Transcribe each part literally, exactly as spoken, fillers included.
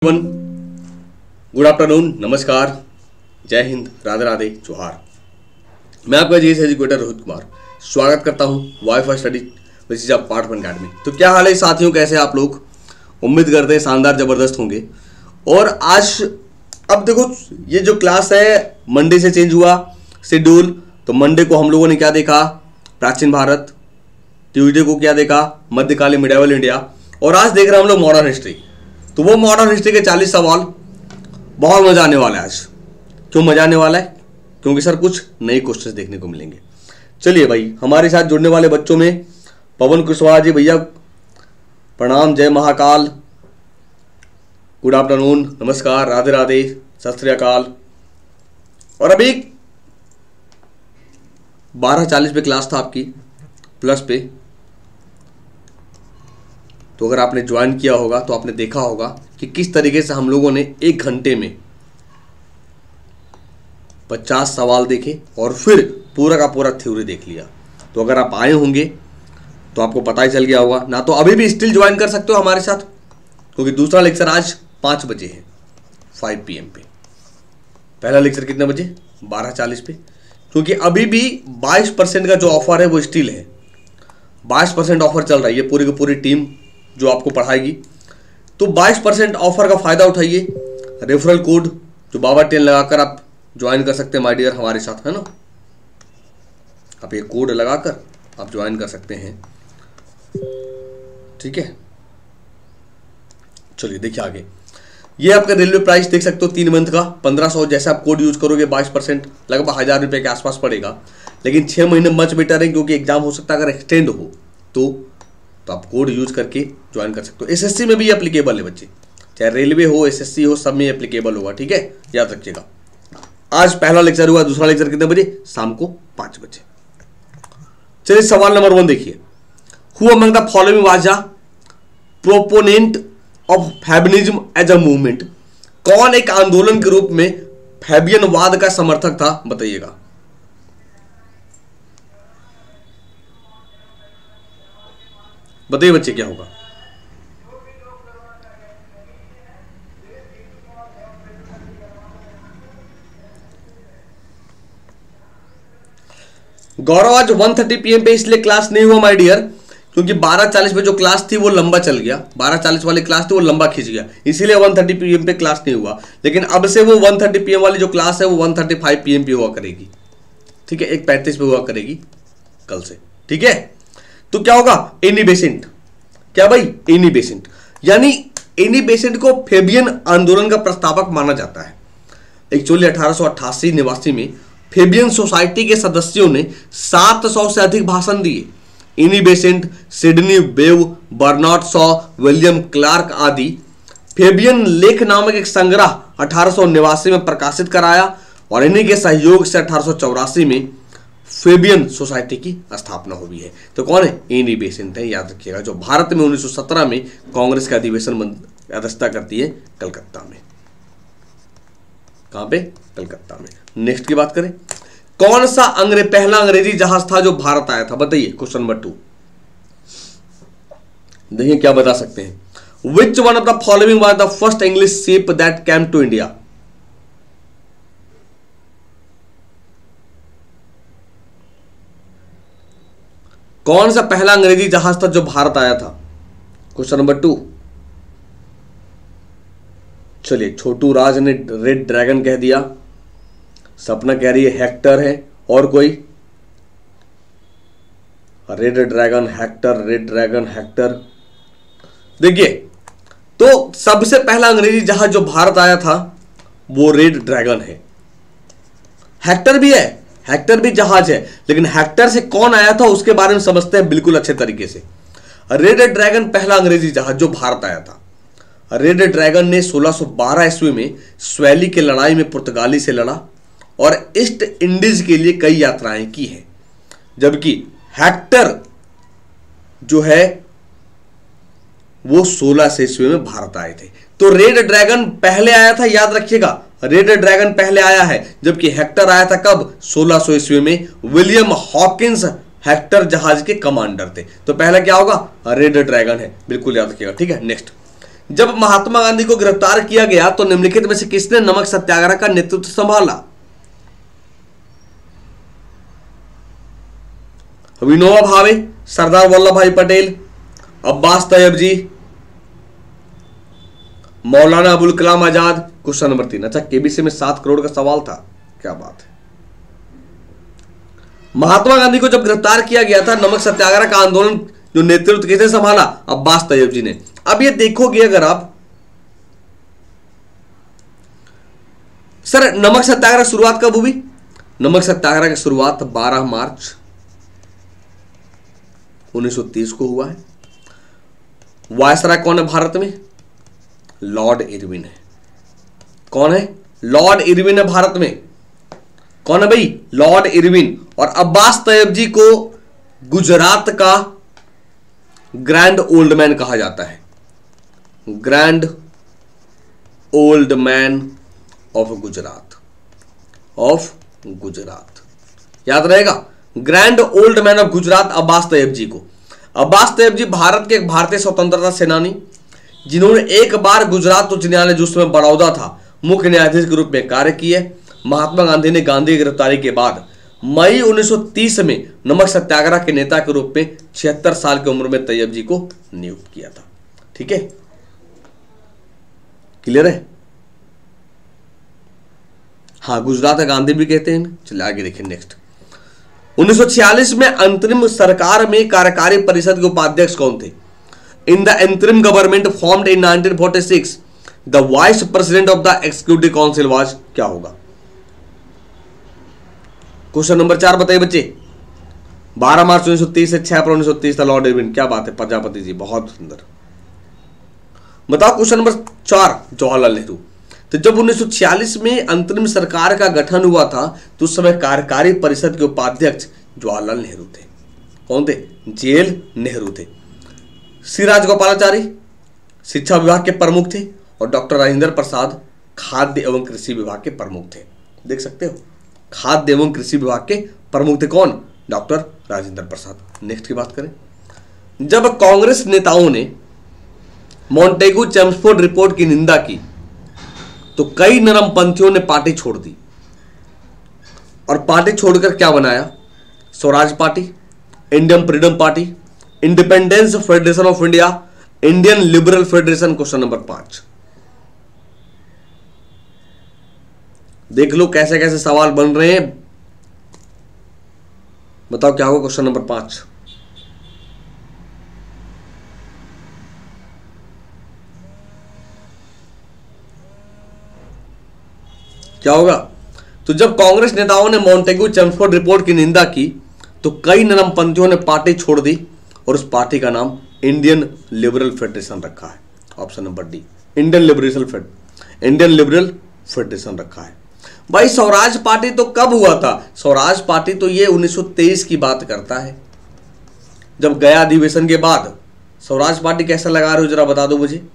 Good afternoon, नमस्कार, जय हिंद, राधे राधे, जोहार। मैं आपका जी एजुकेटर रोहित कुमार स्वागत करता हूं WiFi study which of part Unacademy. तो क्या हाल है साथियों, कैसे आप लोग? उम्मीद करते हैं शानदार जबरदस्त होंगे। और आज अब देखो, ये जो क्लास है मंडे से चेंज हुआ शेड्यूल। तो मंडे को हम लोगों ने क्या देखा? प्राचीन भारत। ट्यूसडे को क्या देखा? मध्यकालीन मिडिवल इंडिया। और आज देख रहे हैं हम लोग मॉडर्न हिस्ट्री। तो वो मॉडर्न हिस्ट्री के चालीस सवाल, बहुत मजा आने वाला है आज। क्यों मजा आने वाला है? क्योंकि सर कुछ नए क्वेश्चंस देखने को मिलेंगे। चलिए भाई, हमारे साथ जुड़ने वाले बच्चों में पवन कुशवाहा जी भैया, प्रणाम, जय महाकाल, गुड आफ्टरनून, नमस्कार, राधे राधे, सत श्री अकाल। और अभी बारह चालीस पे क्लास था आपकी प्लस पे। तो अगर आपने ज्वाइन किया होगा तो आपने देखा होगा कि किस तरीके से हम लोगों ने एक घंटे में पचास सवाल देखे और फिर पूरा का पूरा थ्योरी देख लिया। तो अगर आप आए होंगे तो आपको पता ही चल गया होगा ना। तो अभी भी स्टिल ज्वाइन कर सकते हो हमारे साथ, क्योंकि दूसरा लेक्चर आज पाँच बजे है, फाइव पी एम पे। पहला लेक्चर कितने बजे? बारह चालीस पे। क्योंकि अभी भी बाईस परसेंट का जो ऑफर है वो स्टिल है। बाईस परसेंट ऑफर चल रहा है, ये पूरी की पूरी टीम जो आपको पढ़ाएगी। तो बाईस परसेंट ऑफर का फायदा उठाइए। रेफरल कोड जो बाबा टेन लगाकर आप ज्वाइन कर सकते हैं माय डियर हमारे साथ, है ना। आप ये कोड लगाकर आप ज्वाइन कर सकते हैं, ठीक है। चलिए देखिए आगे। ये आपका रेलवे प्राइस देख सकते हो तीन मंथ का पंद्रह सौ। जैसे आप कोड यूज करोगे बाईस परसेंट लगभग हजार रुपए के आसपास पड़ेगा। लेकिन छह महीने मच बेटर है, क्योंकि एग्जाम हो सकता है अगर एक्सटेंड हो तो तो आप कोड यूज करके ज्वाइन कर सकते हो। एसएससी में भी एप्लीकेबल है बच्चे, चाहे रेलवे हो, एसएससी हो, सब में एप्लीकेबल होगा, ठीक है, याद रखिएगा। आज पहला लेक्चर हुआ, दूसरा लेक्चर कितने बजे? शाम को पांच बजे। चलिए सवाल नंबर वन देखिए। Who among the following was the proponent of Fabianism as a movement? कौन एक आंदोलन के रूप में फैबियनवाद का समर्थक था? बताइएगा। बताइए बच्चे क्या होगा? गौरव आज वन थर्टी पी एम पे इसलिए क्लास नहीं हुआ माय डियर, क्योंकि बारह चालीस पे जो क्लास थी वो लंबा चल गया। बारह चालीस वाली क्लास थी वो लंबा खींच गया, इसीलिए वन थर्टी पी एम पे क्लास नहीं हुआ। लेकिन अब से वो वन थर्टी पी एम वाली जो क्लास है वो one thirty five P M पे हुआ करेगी, ठीक है। एक पैंतीस पे हुआ करेगी कल से, ठीक है। तो क्या होगा? Annie Besant. क्या भाई? Annie Besant. यानी एनी बेसेंट को फेबियन आंदोलन का प्रस्तावक माना जाता है। एक्चुअली अठारह सौ अट्ठासी निवासी में फेबियन सोसाइटी के सदस्यों ने सात सौ से अधिक भाषण दिए। Annie Besant, Sidney Webb, Bernard Shaw, William Clarke आदि फेबियन लेख नामक एक संग्रह अठारह सौ नवासी में प्रकाशित कराया। और इन्हीं के सहयोग से अठारह सौ चौरासी में फेबियन सोसाइटी की स्थापना हुई है। तो कौन है? एनी बेसेंट है, याद रखिएगा। जो भारत में उन्नीस सौ सत्रह में कांग्रेस का अधिवेशन अध्यक्षता करती है कलकत्ता में। कहां पे? कलकत्ता में। नेक्स्ट की बात करें, कौन सा अंग्रे पहला अंग्रेजी जहाज था जो भारत आया था? बताइए। क्वेश्चन नंबर टू देखिए क्या बता सकते हैं। Which one of the following was the first English ship that came to India? कौन सा पहला अंग्रेजी जहाज था जो भारत आया था? Question number two. चलिए, छोटू राज ने रेड ड्रैगन कह दिया, सपना कह रही है हेक्टर है, और कोई? Red Dragon, Hector, Red Dragon, Hector. देखिए, तो सबसे पहला अंग्रेजी जहाज जो भारत आया था वो रेड ड्रैगन है। हेक्टर भी है, हेक्टर भी जहाज है, लेकिन हेक्टर से कौन आया था उसके बारे में समझते हैं बिल्कुल अच्छे तरीके से। रेड ड्रैगन पहला अंग्रेजी जहाज जो भारत आया था। रेड ड्रैगन ने सोलह सौ बारह ईस्वी में स्वैली की लड़ाई में पुर्तगाली से लड़ा और ईस्ट इंडीज के लिए कई यात्राएं की हैं। जबकि हेक्टर जो है वो सोलह सौ ईस्वी में भारत आए थे। तो रेड ड्रैगन पहले आया था, याद रखिएगा। रेड ड्रैगन पहले आया है, जबकि हेक्टर आया था कब? सोलह सौ ईस्वी में। विलियम हॉकिंस हेक्टर जहाज के कमांडर थे। तो पहला क्या होगा? रेड ड्रैगन है, बिल्कुल याद रखिएगा, ठीक है। नेक्स्ट, जब महात्मा गांधी को गिरफ्तार किया गया तो निम्नलिखित में से किसने नमक सत्याग्रह का नेतृत्व संभाला? विनोबा भावे, सरदार वल्लभ भाई पटेल, अब्बास तैयबजी, मौलाना अबुल कलाम आजाद। क्वेश्चन नंबर तीन। अच्छा, केबीसी में सात करोड़ का सवाल था, क्या बात है। महात्मा गांधी को जब गिरफ्तार किया गया था, नमक सत्याग्रह का आंदोलन जो नेतृत्व किसने संभाला? अब्बास तैयबजी ने। अब ये देखोगे अगर आप, सर नमक सत्याग्रह शुरुआत कब हुई? नमक सत्याग्रह की शुरुआत बारह मार्च उन्नीस सौ तीस को हुआ है। वायसराय कौन है भारत में? लॉर्ड इरविन है। कौन है? लॉर्ड इरविन है भारत में। कौन है भाई? Lord Irwin. और अब्बास तैयबजी को गुजरात का ग्रैंड ओल्ड मैन कहा जाता है। Grand old man of Gujarat, of Gujarat, याद रहेगा। Grand old man of Gujarat Abbas Tyabji को। अब्बास तैयबजी भारत के एक भारतीय स्वतंत्रता सेनानी जिन्होंने एक बार गुजरात उच्च न्यायालय जो उसमें बड़ौदा था मुख्य न्यायाधीश के रूप में कार्य किए। महात्मा गांधी ने गांधी की गिरफ्तारी के बाद मई उन्नीस सौ तीस में नमक सत्याग्रह के नेता के रूप में छिहत्तर साल की उम्र में तैयबजी को नियुक्त किया था। ठीक है, क्लियर है? हाँ, गुजरात का गांधी भी कहते हैं। चलिए आगे देखिए नेक्स्ट। उन्नीस सौ छियालीस में अंतरिम सरकार में कार्यकारी परिषद के उपाध्यक्ष कौन थे? In the interim government formed in nineteen forty six the vice president of the executive council was, क्या होगा? क्वेश्चन नंबर चार बताइए बच्चे। बारह मार्च उन्नीस सौ तीस से छह अप्रैल उन्नीस सौ तीस था लॉर्ड इरविन। क्या बात है प्रजापति जी, बहुत सुंदर। बताओ क्वेश्चन नंबर चार, जवाहरलाल नेहरू। तो जब उन्नीस सौ छियालीस में अंतरिम सरकार का गठन हुआ था तो उस समय कार्यकारी परिषद के उपाध्यक्ष जवाहरलाल नेहरू थे। कौन थे? जेएल नेहरू थे। सी राजगोपालाचारी शिक्षा विभाग के प्रमुख थे और डॉक्टर राजेंद्र प्रसाद खाद्य एवं कृषि विभाग के प्रमुख थे। देख सकते हो, खाद्य एवं कृषि विभाग के प्रमुख थे कौन? डॉक्टर राजेंद्र प्रसाद। नेक्स्ट की बात करें। जब कांग्रेस नेताओं ने मॉन्टेगू चेम्सफोर्ड रिपोर्ट की निंदा की तो कई नरमपंथियों ने पार्टी छोड़ दी और पार्टी छोड़कर क्या बनाया? Swaraj Party, Indian Freedom Party, Independence Federation of India, Indian Liberal Federation. Question number पांच। देख लो कैसे कैसे सवाल बन रहे हैं। बताओ क्या होगा क्वेश्चन नंबर पांच? क्या होगा? तो जब कांग्रेस नेताओं ने मॉन्टेगू चेम्सफोर्ड रिपोर्ट की निंदा की तो कई नरमपंथियों ने पार्टी छोड़ दी और उस पार्टी का नाम इंडियन लिबरल फेडरेशन रखा है। Option number D, Indian Liberal Fed Indian Liberal Federation रखा है। भाई स्वराज पार्टी तो कब हुआ था? स्वराज पार्टी तो ये उन्नीस सौ तेईस की बात करता है, जब गया अधिवेशन के बाद। स्वराज पार्टी कैसा लगा रहे हो जरा बता दो मुझे।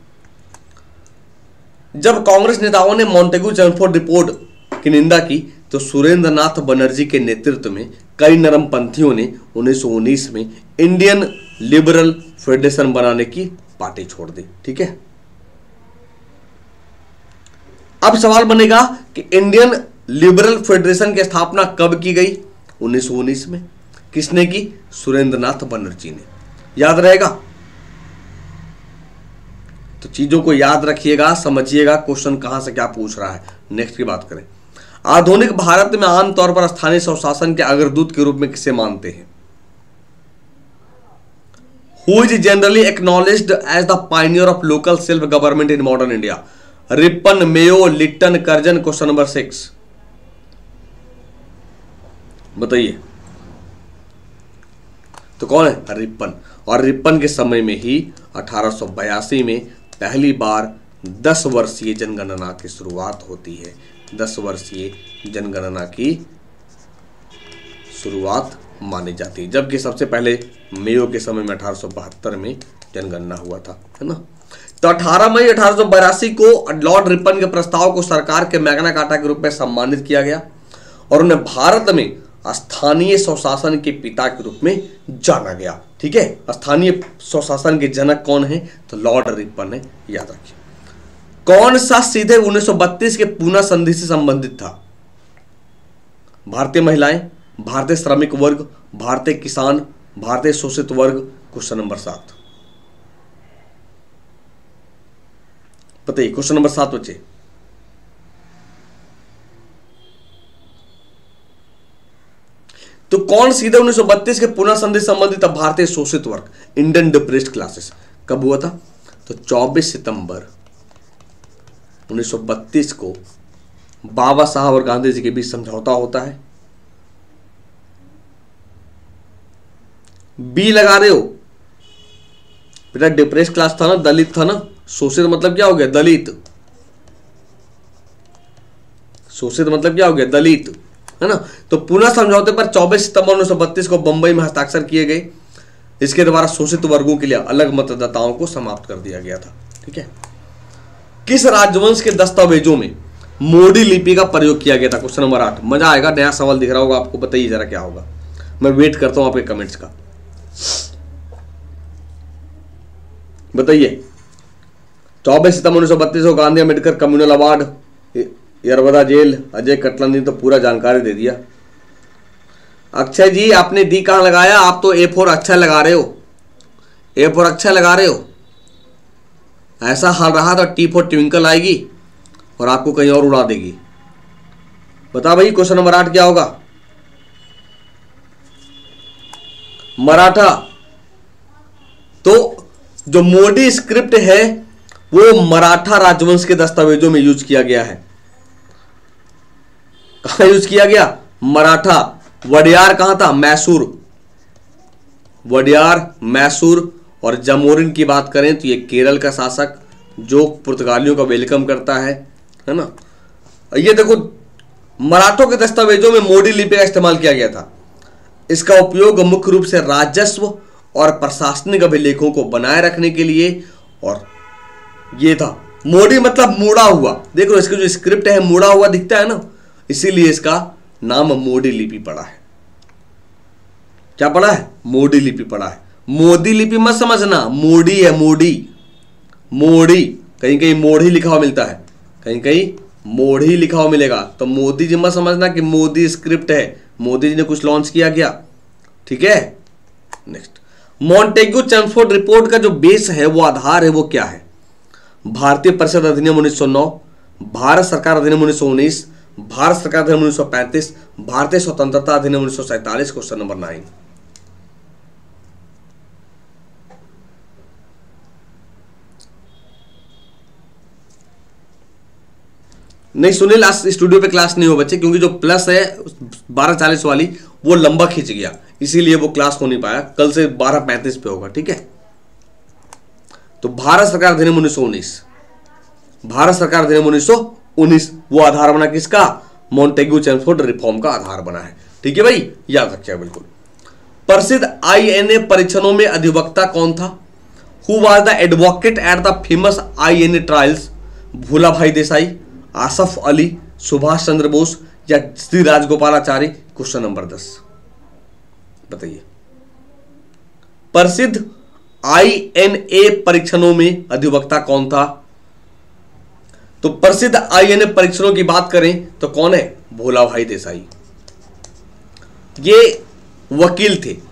जब कांग्रेस नेताओं ने मॉन्टेगू चेम्सफोर्ड रिपोर्ट की निंदा की तो सुरेंद्र नाथ बनर्जी के नेतृत्व में कई नरमपंथियों ने उन्नीस सौ उन्नीस में इंडियन लिबरल फेडरेशन बनाने की पार्टी छोड़ दी। ठीक है, अब सवाल बनेगा कि इंडियन लिबरल फेडरेशन की स्थापना कब की गई? उन्नीस सौ उन्नीस में। किसने की? सुरेंद्र नाथ बनर्जी ने। याद रहेगा? तो चीजों को याद रखिएगा, समझिएगा क्वेश्चन कहां से क्या पूछ रहा है। नेक्स्ट की बात करें। आधुनिक भारत में आमतौर पर स्थानीय स्वशासन के अग्रदूत के रूप में किसे मानते हैं? Who is generally acknowledged as the pioneer of local self government in modern India? Ripon, Mayo, Lytton, Curzon. Question number six बताइए। तो कौन है? रिपन। और रिपन के समय में ही अठारह सौ बयासी में पहली बार दस वर्षीय जनगणना की शुरुआत होती है। दस वर्षीय जनगणना की शुरुआत मानी जाती है, जबकि सबसे पहले मेयो के समय में अठारह सौ बहत्तर में जनगणना हुआ था, है ना। तो अठारह मई अठारह सौ बयासी को लॉर्ड रिपन के प्रस्ताव को सरकार के मैग्ना कार्टा के रूप में सम्मानित किया गया और उन्हें भारत में स्थानीय स्वशासन के पिता के रूप में जाना गया। ठीक है, स्थानीय स्वशासन के जनक कौन है? तो लॉर्ड रिपन है, याद रखिए। कौन सा सीधे उन्नीस सौ बत्तीस के पूना संधि से संबंधित था? भारतीय महिलाएं, भारतीय श्रमिक वर्ग, भारतीय किसान, भारतीय शोषित वर्ग। क्वेश्चन नंबर सात बताइए, क्वेश्चन नंबर सात बच्चे। तो कौन सीधे उन्नीस सौ बत्तीस के पुनः संधि संबंधित था? भारतीय शोषित वर्ग, इंडियन डिप्रेस्ड क्लासेस। कब हुआ था? तो चौबीस सितंबर उन्नीस सौ बत्तीस को बाबा साहब और गांधी जी के बीच समझौता होता है। बी लगा रहे हो बेटा, डिप्रेस्ड क्लास था ना, दलित था ना। शोषित मतलब क्या हो गया? दलित। शोषित मतलब क्या हो गया? दलित, है ना। तो पुनः समझौते पर चौबीस सितंबर उन्नीस सौ बत्तीस को बंबई में हस्ताक्षर किए गए। इसके द्वारा शोषित वर्गों के लिए अलग मतदाताओं को समाप्त कर दिया गया था। ठीक है। किस राजवंश के दस्तावेजों में मोडी लिपि का प्रयोग किया गया था? क्वेश्चन नंबर आठ। मजा आएगा, नया सवाल दिख रहा होगा आपको, बताइए जरा क्या होगा। मैं वेट करता हूं आपके कमेंट्स का, बताइए। चौबीस सितंबर उन्नीस सौ बत्तीस को Gandhi Ambedkar communal award, Yerwada jail, Ajay कटलन ने तो पूरा जानकारी दे दिया। अक्षय जी आपने डी कहां लगाया? आप तो ए फोर अक्षय लगा रहे हो, ए फोर अक्षय लगा रहे हो। ऐसा हाल रहा तो टी फोर ट्विंकल आएगी और आपको कहीं और उड़ा देगी। बता भाई, क्वेश्चन नंबर आठ क्या होगा? मराठा। तो जो मोडी स्क्रिप्ट है वो मराठा राजवंश के दस्तावेजों में यूज किया गया है। कहां यूज किया गया? मराठा। वडियार कहां था? मैसूर। वडियार, मैसूर। और जामोरिन की बात करें तो ये केरल का शासक जो पुर्तगालियों का वेलकम करता है, है ना। ये देखो, मराठों के दस्तावेजों में मोडी लिपि का इस्तेमाल किया गया था। इसका उपयोग मुख्य रूप से राजस्व और प्रशासनिक अभिलेखों को बनाए रखने के लिए, और ये था मोडी मतलब मुड़ा हुआ। देखो इसका जो स्क्रिप्ट है मुड़ा हुआ दिखता है ना, इसीलिए इसका नाम मोडी लिपि पड़ा है। क्या पड़ा है? मोडी लिपि पड़ा है। मोदी लिपि मत समझना, मोडी है, मोडी। मोड़ी, कहीं कहीं मोड़ी लिखा हुआ मिलता है, कहीं कहीं मोड़ी लिखा हुआ मिलेगा। तो मोदी जी मत समझना कि मोदी स्क्रिप्ट है, मोदी जी ने कुछ लॉन्च किया गया। ठीक है। नेक्स्ट, मॉन्टेग्यू चैम्सफोर्ड रिपोर्ट का जो बेस है, वो आधार है, वो क्या है? भारतीय परिषद अधिनियम उन्नीस सौ नौ, भारत सरकार अधिनियम उन्नीस सौ उन्नीस, भारत सरकार अधिनियम उन्नीस सौ पैंतीस, भारतीय स्वतंत्रता अधिनियम उन्नीस सौ सैंतालीस। Question number nine. नहीं सुनील, आज स्टूडियो पे क्लास नहीं हो बच्चे, क्योंकि जो प्लस है बारह चालीस वाली वो लंबा खींच गया, इसीलिए वो क्लास हो नहीं पाया। कल से बारह पैंतीस पे होगा। ठीक है। तो भारत सरकार अधिनियम उन्नीस सौ उन्नीस, भारत सरकार अधिनियम उन्नीस सौ उन्नीस वो आधार बना किसका? मॉन्टेग्यू चैम्सफोर्ड रिफॉर्म का आधार बना है। ठीक है भाई, याद रखिएगा बिल्कुल। प्रसिद्ध आई एन ए परीक्षणों में अधिवक्ता कौन था? Who was the advocate at the famous I N A trials? Bhulabhai Desai, Asaf Ali, Subhash Chandra Bose या श्री राजगोपालाचारी। क्वेश्चन नंबर दस बताइए। प्रसिद्ध आई एन ए परीक्षणों में अधिवक्ता कौन था? तो प्रसिद्ध आई एन ए परीक्षणों की बात करें तो कौन है? भोला भाई देसाई। ये वकील थे।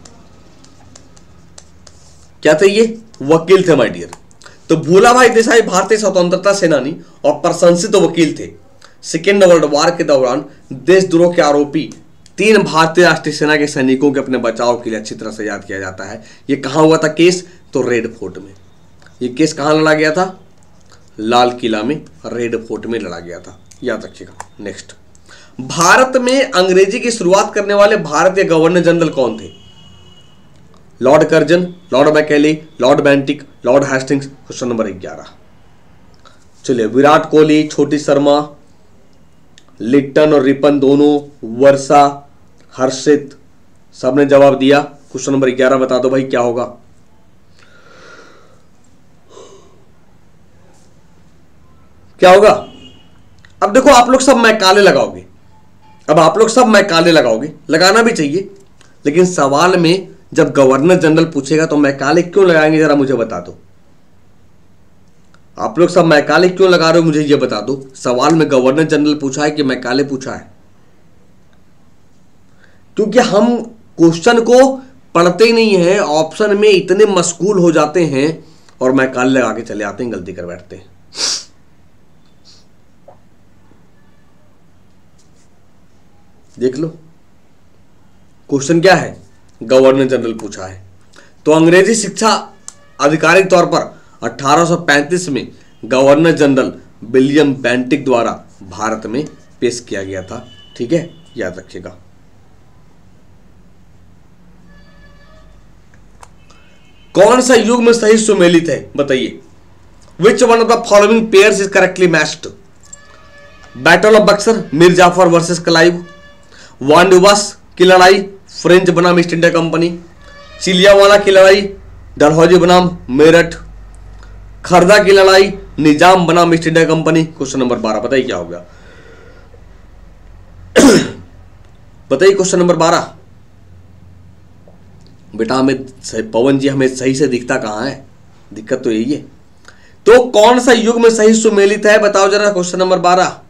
क्या थे ये? वकील थे माय डियर। तो भोला भाई देसाई भारतीय स्वतंत्रता सेनानी और प्रशंसित तो वकील थे। सेकेंड वर्ल्ड वॉर के दौरान देशद्रोह के आरोपी तीन भारतीय राष्ट्रीय सेना के सैनिकों के अपने बचाव के लिए अच्छी तरह से याद किया जाता है। ये कहां हुआ था केस? तो रेड फोर्ट में। ये केस कहां लड़ा गया था? लाल किला में, रेड फोर्ट में लड़ा गया था, याद रखिएगा। नेक्स्ट, भारत में अंग्रेजी की शुरुआत करने वाले भारतीय गवर्नर जनरल कौन थे? Lord Curzon, Lord Macaulay, Lord Bentinck, Lord Hastings. Question number ग्यारह। चलिए, विराट कोहली, छोटी शर्मा, लिट्टन और रिपन दोनों, वर्षा, हर्षित, सबने जवाब दिया। क्वेश्चन नंबर ग्यारह बता दो भाई क्या होगा? क्या होगा? अब देखो आप लोग सब मैकाले लगाओगे, अब आप लोग सब मैकाले लगाओगे, लगाना भी चाहिए, लेकिन सवाल में जब गवर्नर जनरल पूछेगा तो मैकाले क्यों लगाएंगे, जरा मुझे बता दो। आप लोग सब मैकाले क्यों लगा रहे हो, मुझे ये बता दो। सवाल में गवर्नर जनरल पूछा है कि मैकाले पूछा है? क्योंकि हम क्वेश्चन को पढ़ते ही नहीं है, ऑप्शन में इतने मशगूल हो जाते हैं और मैकाले लगा के चले आते हैं, गलती कर बैठते हैं। देख लो क्वेश्चन क्या है, गवर्नर जनरल पूछा है। तो अंग्रेजी शिक्षा आधिकारिक तौर पर अठारह सौ पैंतीस में गवर्नर जनरल विलियम बेंटिक द्वारा भारत में पेश किया गया था। ठीक है, याद रखिएगा। कौन सा युग में सही सुमेलित है, बताइए। Which one of the following pairs is correctly matched? Battle of Buxar, Mir Jafar versus Clive, Wandiwash की लड़ाई, फ्रेंच बनाम ईस्ट इंडिया कंपनी, चिलियावाला की लड़ाई, डलहौजी बनाम मेरठ, खरदा की लड़ाई, निजाम बनाम East India Company. Question number बारह, बताइए क्या हो गया? बताइए क्वेश्चन नंबर बारह। बेटा हमें पवन जी, हमें सही से दिखता कहां है, दिक्कत तो यही है। तो कौन सा युग में सही सुमेलित है, बताओ जरा। क्वेश्चन नंबर बारह,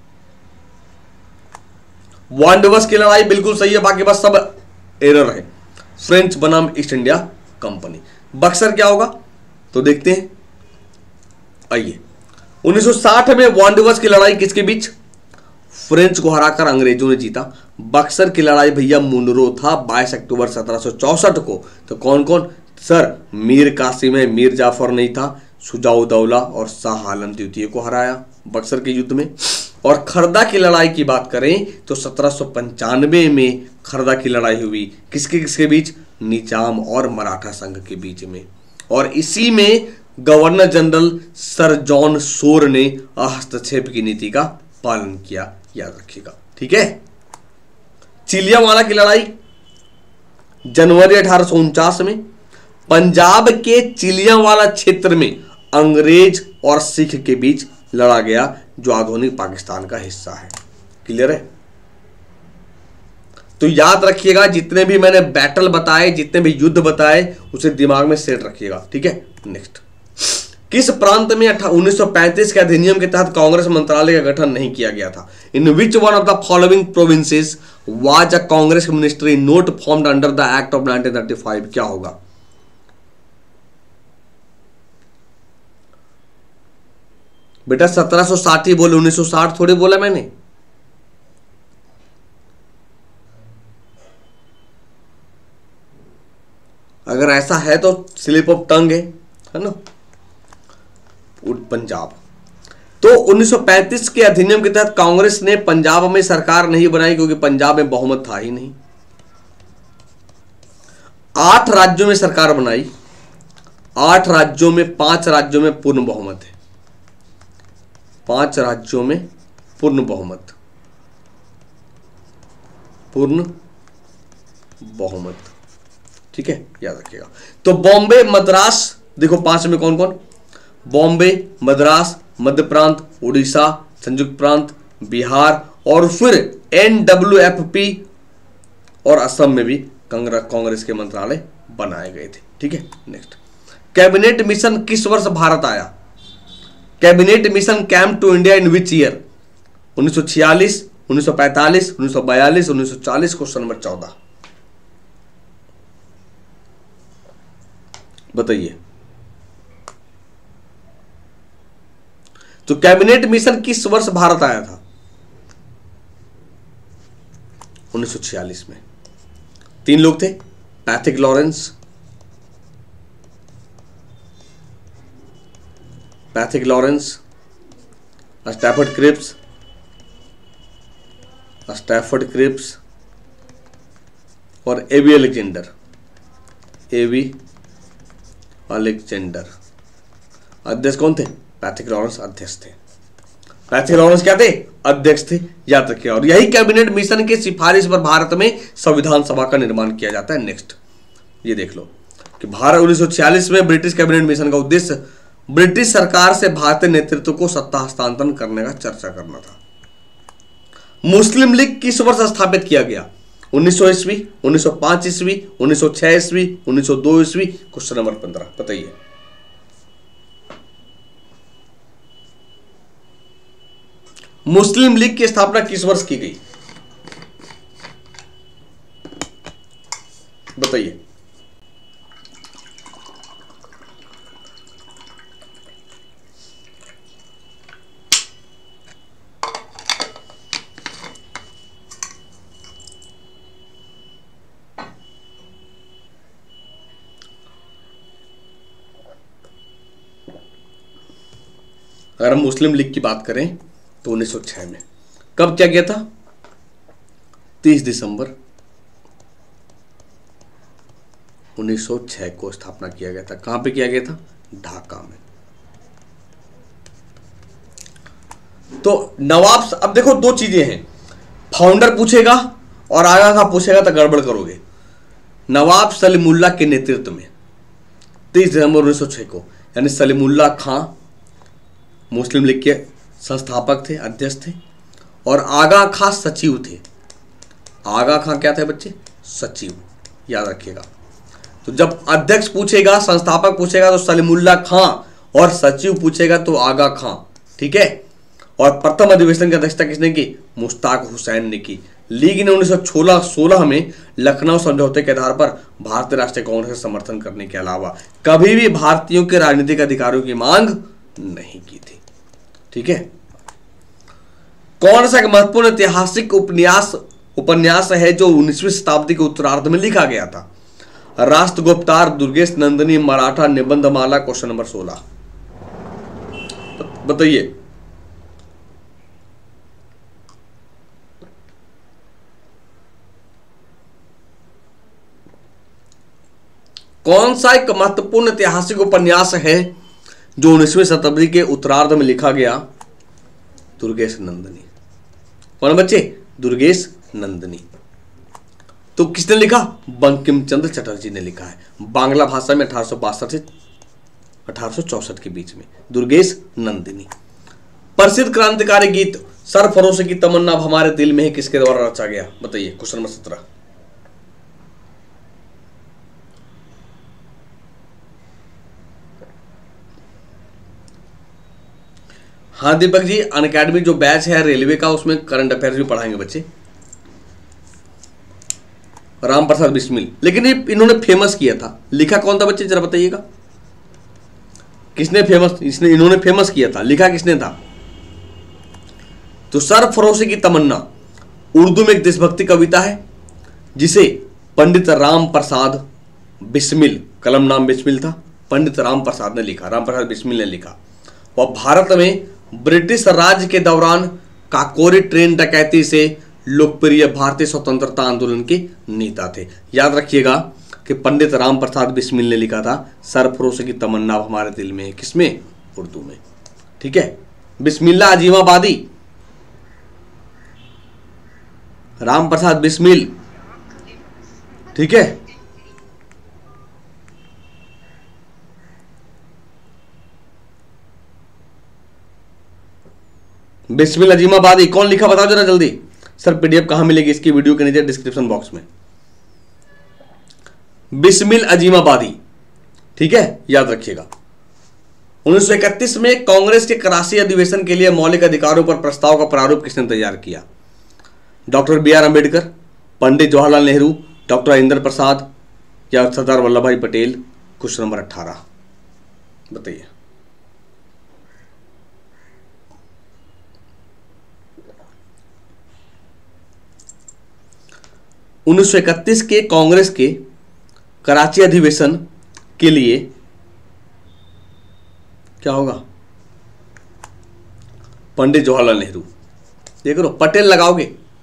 वांडवस की लड़ाई बिल्कुल सही है, बाकी बस सब एरर है। फ्रेंच बनाम ईस्ट इंडिया कंपनी। बक्सर क्या होगा तो देखते हैं, आइए। उन्नीस सौ साठ में वांडवस की लड़ाई किसके बीच? फ्रेंच को हराकर अंग्रेजों ने जीता। बक्सर की लड़ाई भैया मुनरो था बाईस अक्टूबर सत्रह सौ चौसठ को। तो कौन कौन सर? मीर कासिम है, मीर जाफर नहीं था, शुजाउद्दौला और शाह आलम द्वितीय को हराया बक्सर के युद्ध में। और खरदा की लड़ाई की बात करें तो सत्रह सौ पंचानवे में खरदा की लड़ाई हुई, किसके किसके बीच? निजाम और मराठा संघ के बीच में। और इसी में governor general sir John Shore ने हस्तक्षेप की नीति का पालन किया, याद रखिएगा। ठीक है। चिलियावाला की लड़ाई जनवरी अठारह सौ उनचास में पंजाब के चिलियावाला क्षेत्र में अंग्रेज और सिख के बीच लड़ा गया, जो आधुनिक पाकिस्तान का हिस्सा है। क्लियर है? तो याद रखिएगा, जितने भी मैंने बैटल बताए, जितने भी युद्ध बताए, उसे दिमाग में सेट रखिएगा। ठीक है। नेक्स्ट, किस प्रांत में उन्नीस सौ पैंतीस के अधिनियम के तहत कांग्रेस मंत्रालय का गठन नहीं किया गया था? In which one of the following provinces was a Congress ministry not formed under the act of nineteen thirty five? क्या होगा? बेटा सत्रह सौ साठ ही बोले, उन्नीस सौ साठ थोड़ी बोला मैंने। अगर ऐसा है तो स्लिप ऑफ टंग है, है ना। पंजाब तो उन्नीस सौ पैंतीस के अधिनियम के तहत कांग्रेस ने पंजाब में सरकार नहीं बनाई, क्योंकि पंजाब में बहुमत था ही नहीं। आठ राज्यों में सरकार बनाई, आठ राज्यों में पांच राज्यों में पूर्ण बहुमत है, पांच राज्यों में पूर्ण बहुमत, पूर्ण बहुमत। ठीक है, याद रखिएगा। तो बॉम्बे, मद्रास, देखो पांच में कौन कौन? बॉम्बे, मद्रास, मध्य प्रांत, उड़ीसा, संयुक्त प्रांत, बिहार और फिर एन डब्ल्यू एफ पी और असम में भी कांग्रेस के मंत्रालय बनाए गए थे। ठीक है। नेक्स्ट, कैबिनेट मिशन किस वर्ष भारत आया? Cabinet mission came to India in which year? उन्नीस सौ छियालीस, उन्नीस सौ पैंतालीस, उन्नीस सौ बयालीस, उन्नीस सौ चालीस। क्वेश्चन नंबर चौदह, बताइए। तो कैबिनेट मिशन किस वर्ष भारत आया था? उन्नीस सौ छियालीस में। तीन लोग थे, Pethick Lawrence, Pethick Lawrence, Stafford Cripps, Stafford Cripps और एवी अलेक्जेंडर, एवी अलेक्जेंडर। अध्यक्ष कौन थे? पैथिक लॉरेंस अध्यक्ष थे। पैथिक लॉरेंस क्या थे? अध्यक्ष थे, याद रखिए। और यही कैबिनेट मिशन के सिफारिश पर भारत में संविधान सभा का निर्माण किया जाता है। नेक्स्ट, ये देख लो कि भारत उन्नीस सौ छियालीस में ब्रिटिश कैबिनेट मिशन का उद्देश्य ब्रिटिश सरकार से भारतीय नेतृत्व को सत्ता हस्तांतरण करने का चर्चा करना था। मुस्लिम लीग किस वर्ष स्थापित किया गया? उन्नीस सौ ईस्वी, उन्नीस सौ पाँच ईस्वी, उन्नीस सौ छह ईस्वी, उन्नीस सौ दो ईस्वी। क्वेश्चन नंबर पंद्रह बताइए। मुस्लिम लीग की स्थापना किस वर्ष की गई? बताइए। अगर हम मुस्लिम लीग की बात करें तो उन्नीस सौ छह में। कब क्या किया था? तीस दिसंबर उन्नीस सौ छह को स्थापना किया गया था। कहां पे किया गया था? ढाका में। तो नवाब, अब देखो दो चीजें हैं, फाउंडर पूछेगा और आगा का पूछेगा तो गड़बड़ करोगे। नवाब सलीमुल्लाह के नेतृत्व में तीस दिसंबर उन्नीस सौ छह को, यानी सलीमुल्लाह खां मुस्लिम लीग के संस्थापक थे, अध्यक्ष थे, और आगा खां सचिव थे। आगा खां क्या थे बच्चे? सचिव, याद रखिएगा। तो जब अध्यक्ष पूछेगा, संस्थापक पूछेगा तो सलीमुल्लाह खां, और सचिव पूछेगा तो आगा खां, ठीक है। और प्रथम अधिवेशन की अध्यक्षता किसने की? मुश्ताक हुसैन ने की। लीग ने उन्नीस सौ सोलह में लखनऊ समझौते के आधार पर भारतीय राष्ट्रीय कांग्रेस का समर्थन करने के अलावा कभी भी भारतीयों के राजनीतिक अधिकारों की मांग नहीं की थी, ठीक है। कौन सा एक महत्वपूर्ण ऐतिहासिक उपन्यास उपन्यास है जो उन्नीसवीं शताब्दी के उत्तरार्ध में लिखा गया था? राष्ट्रगुप्तार, दुर्गेश नंदिनी, मराठा निबंधमाला। क्वेश्चन नंबर सोलह बताइए। कौन सा एक महत्वपूर्ण ऐतिहासिक उपन्यास है जो उन्नीसवीं शताब्दी के उत्तरार्ध में लिखा गया? दुर्गेश नंदिनी। कौन बच्चे? दुर्गेश नंदिनी। तो किसने लिखा? बंकिम चंद्र चटर्जी ने लिखा है, बांग्ला भाषा में अठारह सौ बासठ से अठारह सौ चौसठ के बीच में। दुर्गेश नंदिनी। प्रसिद्ध क्रांतिकारी गीत सरफरोश की तमन्ना अब हमारे दिल में है किसके द्वारा रचा गया? बताइए। क्वेश्चन नंबर सत्रह। हाँ दीपक जी, अनअकैडमी जो बैच है रेलवे का, उसमें करंट अफेयर्स भी पढ़ाएंगे बच्चे। राम प्रसाद बिस्मिल, लेकिन ये इन्होंने फेमस किया था, लिखा कौन था बच्चे जरा बताइएगा? किसने फेमस इसने इन्होंने फेमस किया था, लिखा किसने था? तो सरफरोशी की तमन्ना उर्दू में एक देशभक्ति कविता है जिसे पंडित राम प्रसाद बिस्मिल, कलम नाम बिस्मिल था, पंडित राम प्रसाद ने लिखा, राम प्रसाद बिस्मिल ने लिखा। वह भारत में ब्रिटिश राज के दौरान काकोरी ट्रेन डकैती से लोकप्रिय भारतीय स्वतंत्रता आंदोलन के नेता थे। याद रखिएगा कि पंडित राम प्रसाद बिस्मिल ने लिखा था सरफरोश की तमन्ना अब हमारे दिल में है, किसमें? उर्दू में, ठीक है। बिस्मिल्लाह अजीमाबादी, राम प्रसाद बिस्मिल, ठीक है। बिस्मिल अजीमाबादी कौन लिखा बताओ जरा जल्दी। सर पीडीएफ कहां मिलेगी इसकी? वीडियो के नीचे डिस्क्रिप्शन बॉक्स में। बिस्मिल अजीमाबादी, ठीक है, याद रखिएगा। उन्नीस सौ इकतीस में कांग्रेस के कराची अधिवेशन के लिए मौलिक अधिकारों पर प्रस्ताव का प्रारूप किसने तैयार किया? Doctor B R Ambedkar, Pandit Jawaharlal Nehru, doctor Rajendra Prasad या सरदार वल्लभ भाई पटेल? क्वेश्चन नंबर अठारह बताइए। उन्नीस सौ इकतीस के कांग्रेस के कराची अधिवेशन के लिए क्या होगा? पंडित जवाहरलाल नेहरू। देख लो, पटेल लगाओगे,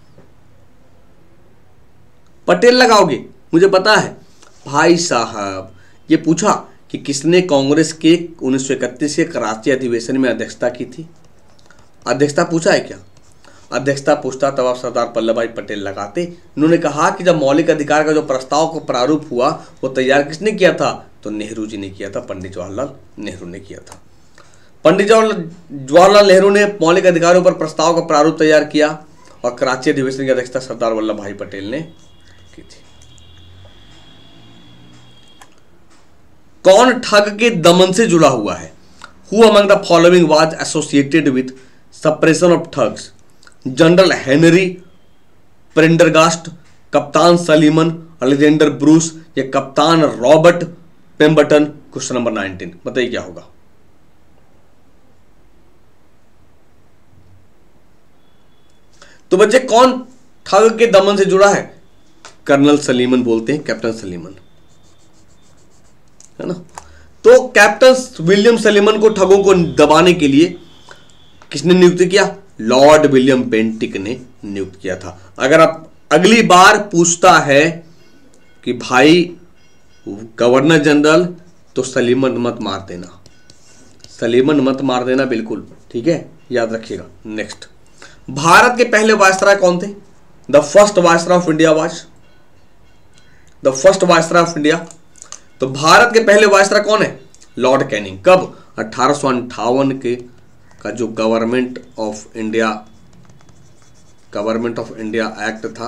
पटेल लगाओगे, मुझे पता है भाई साहब। ये पूछा कि किसने कांग्रेस के उन्नीस सौ इकतीस के कराची अधिवेशन में अध्यक्षता की थी? अध्यक्षता पूछा है क्या? अध्यक्षता पूछता तब आप सरदार वल्लभ भाई पटेल लगाते। इन्होंने कहा कि जब मौलिक अधिकार का जो प्रस्ताव को प्रारूप हुआ वो तैयार किसने किया था? तो नेहरू जी ने किया था, पंडित जवाहरलाल नेहरू ने किया था। पंडित जवाहरलाल जवाहरलाल नेहरू ने मौलिक अधिकारों पर प्रस्ताव का प्रारूप तैयार किया और कराची अधिवेशन की अध्यक्षता सरदार वल्लभ भाई पटेल ने की थी। कौन ठग के दमन से जुड़ा हुआ है? Who among the following was associated with suppression of thugs? General Henry Prendergast, कप्तान सलीमन, अलेक्जेंडर ब्रूस या कप्तान Robert Pemberton? Question number nineteen, बताइए क्या होगा। तो बच्चे कौन ठग के दमन से जुड़ा है? कर्नल सलीमन बोलते हैं, कैप्टन सलीमन, है ना। तो कैप्टन विलियम सलीमन को ठगों को दबाने के लिए किसने नियुक्त किया? लॉर्ड विलियम बेंटिक ने नियुक्त किया था। अगर आप अगली बार पूछता है कि भाई गवर्नर जनरल, तो सलीमन मत मार देना, सलीमन मत मार देना, बिल्कुल ठीक है, याद रखिएगा। नेक्स्ट, भारत के पहले वायसराय कौन थे? The first viceroy of India was, the first viceroy of India. तो भारत के पहले वायसराय कौन है? Lord Canning. कब? अठारह सौ अंठावन के का जो government of India government of India act था,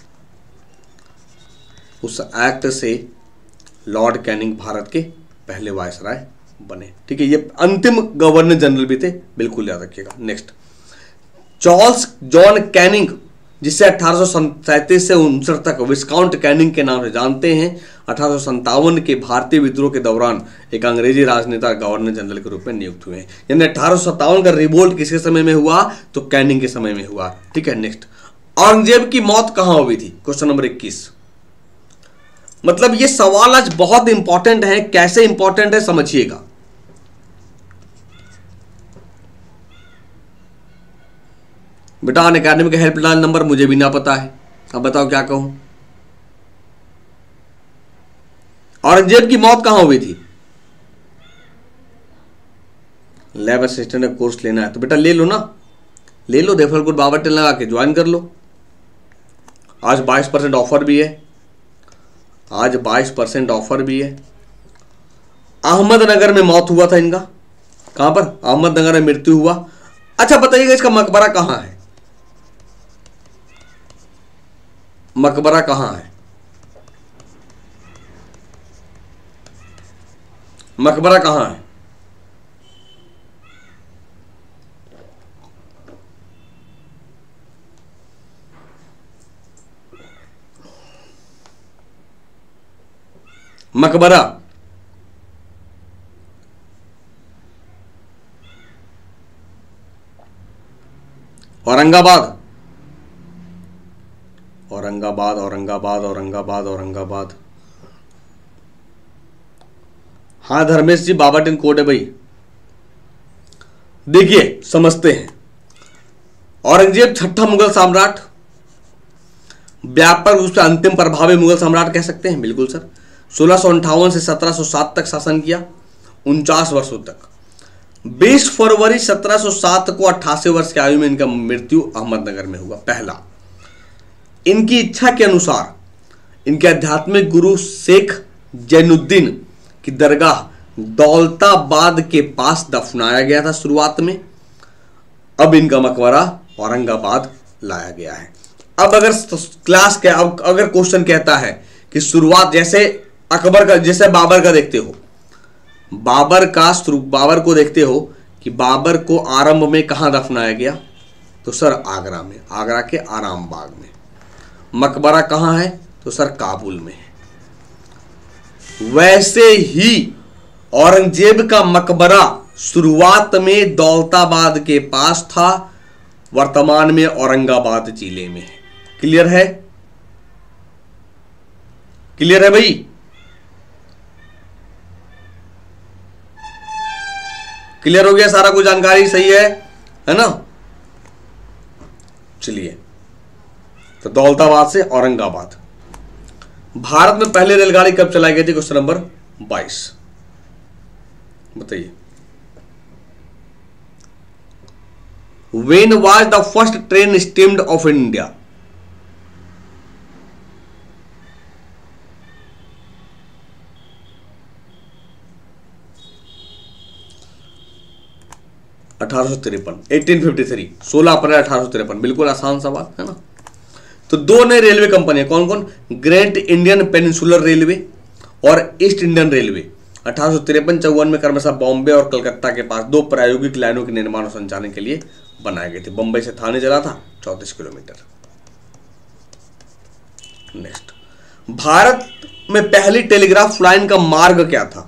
उस एक्ट से लॉर्ड कैनिंग भारत के पहले वायसराय बने। ठीक है, ये अंतिम गवर्नर जनरल भी थे, बिल्कुल याद रखिएगा। नेक्स्ट, चार्ल्स जॉन कैनिंग, जिसे अठारह सौ सैंतीस से उनसठ तक विस्काउंट कैनिंग के नाम से जानते हैं, अठारह सौ संतावन के भारतीय विद्रोह के दौरान एक अंग्रेजी राजनेता गवर्नर जनरल के रूप में नियुक्त हुए हैं। यानी अठारह सौ सत्तावन का रिवोल्ट किसके समय में हुआ? तो कैनिंग के समय में हुआ। ठीक है, नेक्स्ट, औरंगजेब की मौत कहां हुई थी? क्वेश्चन नंबर इक्कीस। मतलब ये सवाल आज बहुत इंपॉर्टेंट है। कैसे इंपॉर्टेंट है समझिएगा। बेटा अन अकेडमी का हेल्पलाइन नंबर मुझे भी ना पता है, अब बताओ क्या कहूं। औरंगजेब की मौत कहां हुई थी? लैब असिस्टेंट का कोर्स लेना है तो बेटा ले लो ना, ले लो, देफलगुड बाबा टेल लगा के ज्वाइन कर लो। आज बाईस परसेंट ऑफर भी है, आज बाईस परसेंट ऑफर भी है। अहमदनगर में मौत हुआ था इनका। कहां पर? अहमदनगर में मृत्यु हुआ। अच्छा बताइएगा इसका मकबरा कहां है? मकबरा कहां है? मकबरा कहां है? मकबरा औरंगाबाद, औरंगाबाद, औरंगाबाद, औरंगाबाद, औरंगाबाद। हाँ धर्मेश जी, बाबा टेन कोड है भाई। देखिए समझते हैं। औरंगजेब छठा मुगल सम्राट, व्यापक रूप से अंतिम प्रभावी मुगल सम्राट कह सकते हैं, बिल्कुल सर। सोलह सौ अंठावन से सत्रह सौ सात तक शासन किया, उनचास वर्षों तक। बीस फरवरी सत्रह सौ सात को अट्ठासी वर्ष की आयु में इनका मृत्यु अहमदनगर में हुआ। पहला, इनकी इच्छा के अनुसार इनके आध्यात्मिक गुरु शेख जैनुद्दीन की दरगाह दौलताबाद के पास दफनाया गया था शुरुआत में। अब इनका मकबरा औरंगाबाद लाया गया है। अब अगर क्लास के अब अगर क्वेश्चन कहता है कि शुरुआत जैसे अकबर का, जैसे बाबर का देखते हो, बाबर का बाबर को देखते हो कि बाबर को आरंभ में कहां दफनाया गया? तो सर आगरा में, आगरा के आराम बाग में। मकबरा कहां है? तो सर काबुल में है। वैसे ही औरंगजेब का मकबरा शुरुआत में दौलताबाद के पास था, वर्तमान में औरंगाबाद जिले में है। क्लियर है? क्लियर है भाई? क्लियर हो गया? सारा कुछ जानकारी सही है, है ना? चलिए, तो दौलताबाद से औरंगाबाद। भारत में पहले रेलगाड़ी कब चलाई गई थी? क्वेश्चन नंबर बाईस, बताइए। When was the first train steamed of India? अठारह सौ तिरपन अठारह सौ तिरेपन, सोलह अप्रैल अठारह सौ तिरपन। बिल्कुल आसान सवाल है ना। तो दो नए रेलवे कंपनियां कौन कौन, ग्रेट इंडियन पेनिनसुलर रेलवे और ईस्ट इंडियन रेलवे, अठारह सौ तिरपन चौवन में क्रमशः बॉम्बे और कलकत्ता के पास दो प्रायोगिक लाइनों के निर्माण और संचालन के लिए बनाए गए थे। बंबई से थाने चला था चौंतीस किलोमीटर। नेक्स्ट, भारत में पहली टेलीग्राफ लाइन का मार्ग क्या था?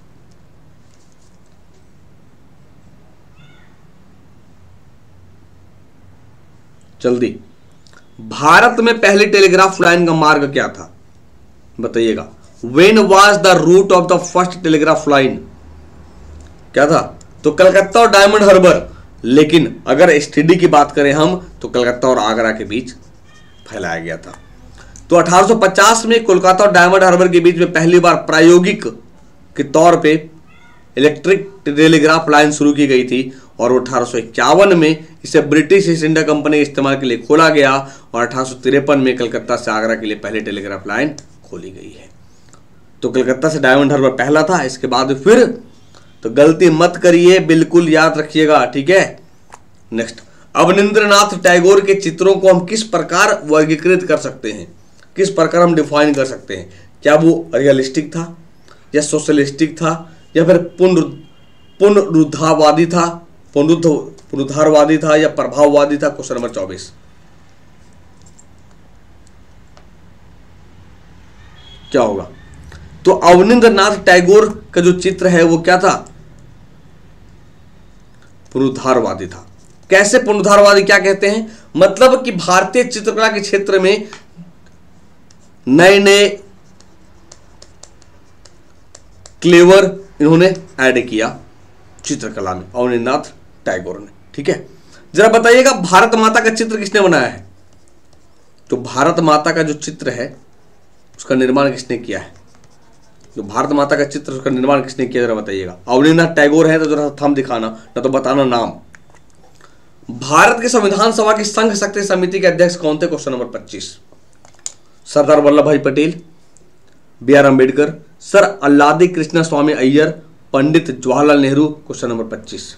जल्दी, भारत में पहली टेलीग्राफ लाइन का मार्ग क्या था बताइएगा। When was the route of the first telegraph line? क्या था? तो कलकत्ता और डायमंड हार्बर। लेकिन अगर एसटीडी की बात करें हम तो कलकत्ता और आगरा के बीच फैलाया गया था। तो अठारह सौ पचास में कोलकाता और डायमंड हार्बर के बीच में पहली बार प्रायोगिक के तौर पे इलेक्ट्रिक टेलीग्राफ लाइन शुरू की गई थी और अठारह सौ इक्यावन में इसे ब्रिटिश ईस्ट इंडिया कंपनी के इस्तेमाल के लिए खोला गया और अठारह सौ तिरपन में कलकत्ता से आगरा के लिए पहली टेलीग्राफ लाइन खोली गई है। तो कलकत्ता से डायमंड हार्बर पहला था, इसके बाद फिर, तो गलती मत करिए, बिल्कुल याद रखिएगा, ठीक है। नेक्स्ट, अवनींद्रनाथ टैगोर के चित्रों को हम किस प्रकार वर्गीकृत कर सकते हैं, किस प्रकार हम डिफाइन कर सकते हैं? क्या वो रियलिस्टिक था या सोशलिस्टिक था या फिर पुनरु पुनरुद्धारवादी था पुनरुद्ध पुनरुद्धारवादी था या प्रभाववादी था? क्वेश्चन नंबर चौबीस। क्या होगा? तो अवनींद्रनाथ टैगोर का जो चित्र है वो क्या था? पुनरुद्धारवादी था। कैसे पुनरुद्धारवादी क्या कहते हैं? मतलब कि भारतीय चित्रकला के क्षेत्र में नए नए क्लेवर इन्होंने ऐड किया चित्रकला में, अवनींद्रनाथ टैगोर ने, ठीक है। जरा बताइएगा भारत माता का चित्र किसने बनाया है? तो भारत माता का जो चित्र है उसका निर्माण किसने किया है? जो भारत माता का चित्र उसका निर्माण किसने किया, जरा बताइएगा। अवनींद्रनाथ टैगोर है तो जरा थंब दिखाना, ना तो बताना नाम। भारत के संविधान सभा की संघ शक्ति समिति के अध्यक्ष कौन थे? क्वेश्चन नंबर पच्चीस। Sardar Vallabh Bhai Patel, B R Ambedkar, sir Alladi Krishnaswami Ayyar, Pandit Jawaharlal Nehru. Question number पच्चीस।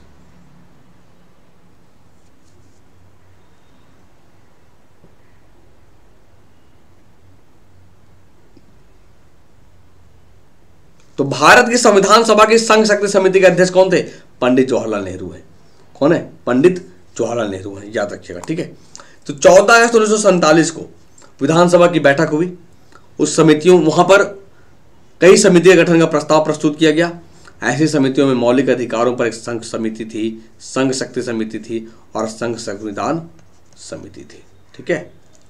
तो भारत की संविधान सभा की संघ शक्ति समिति के अध्यक्ष कौन थे? पंडित जवाहरलाल नेहरू है। कौन है? पंडित जवाहरलाल नेहरू है, याद रखिएगा, ठीक है। तो चौदह अगस्त उन्नीस सौ सैंतालीस को विधानसभा की बैठक हुई। उस समितियों वहां पर कई समिति के गठन का प्रस्ताव प्रस्तुत किया गया। ऐसी समितियों में मौलिक अधिकारों पर एक संघ समिति थी, संघ शक्ति समिति थी और संघ संविधान समिति थी, ठीक है।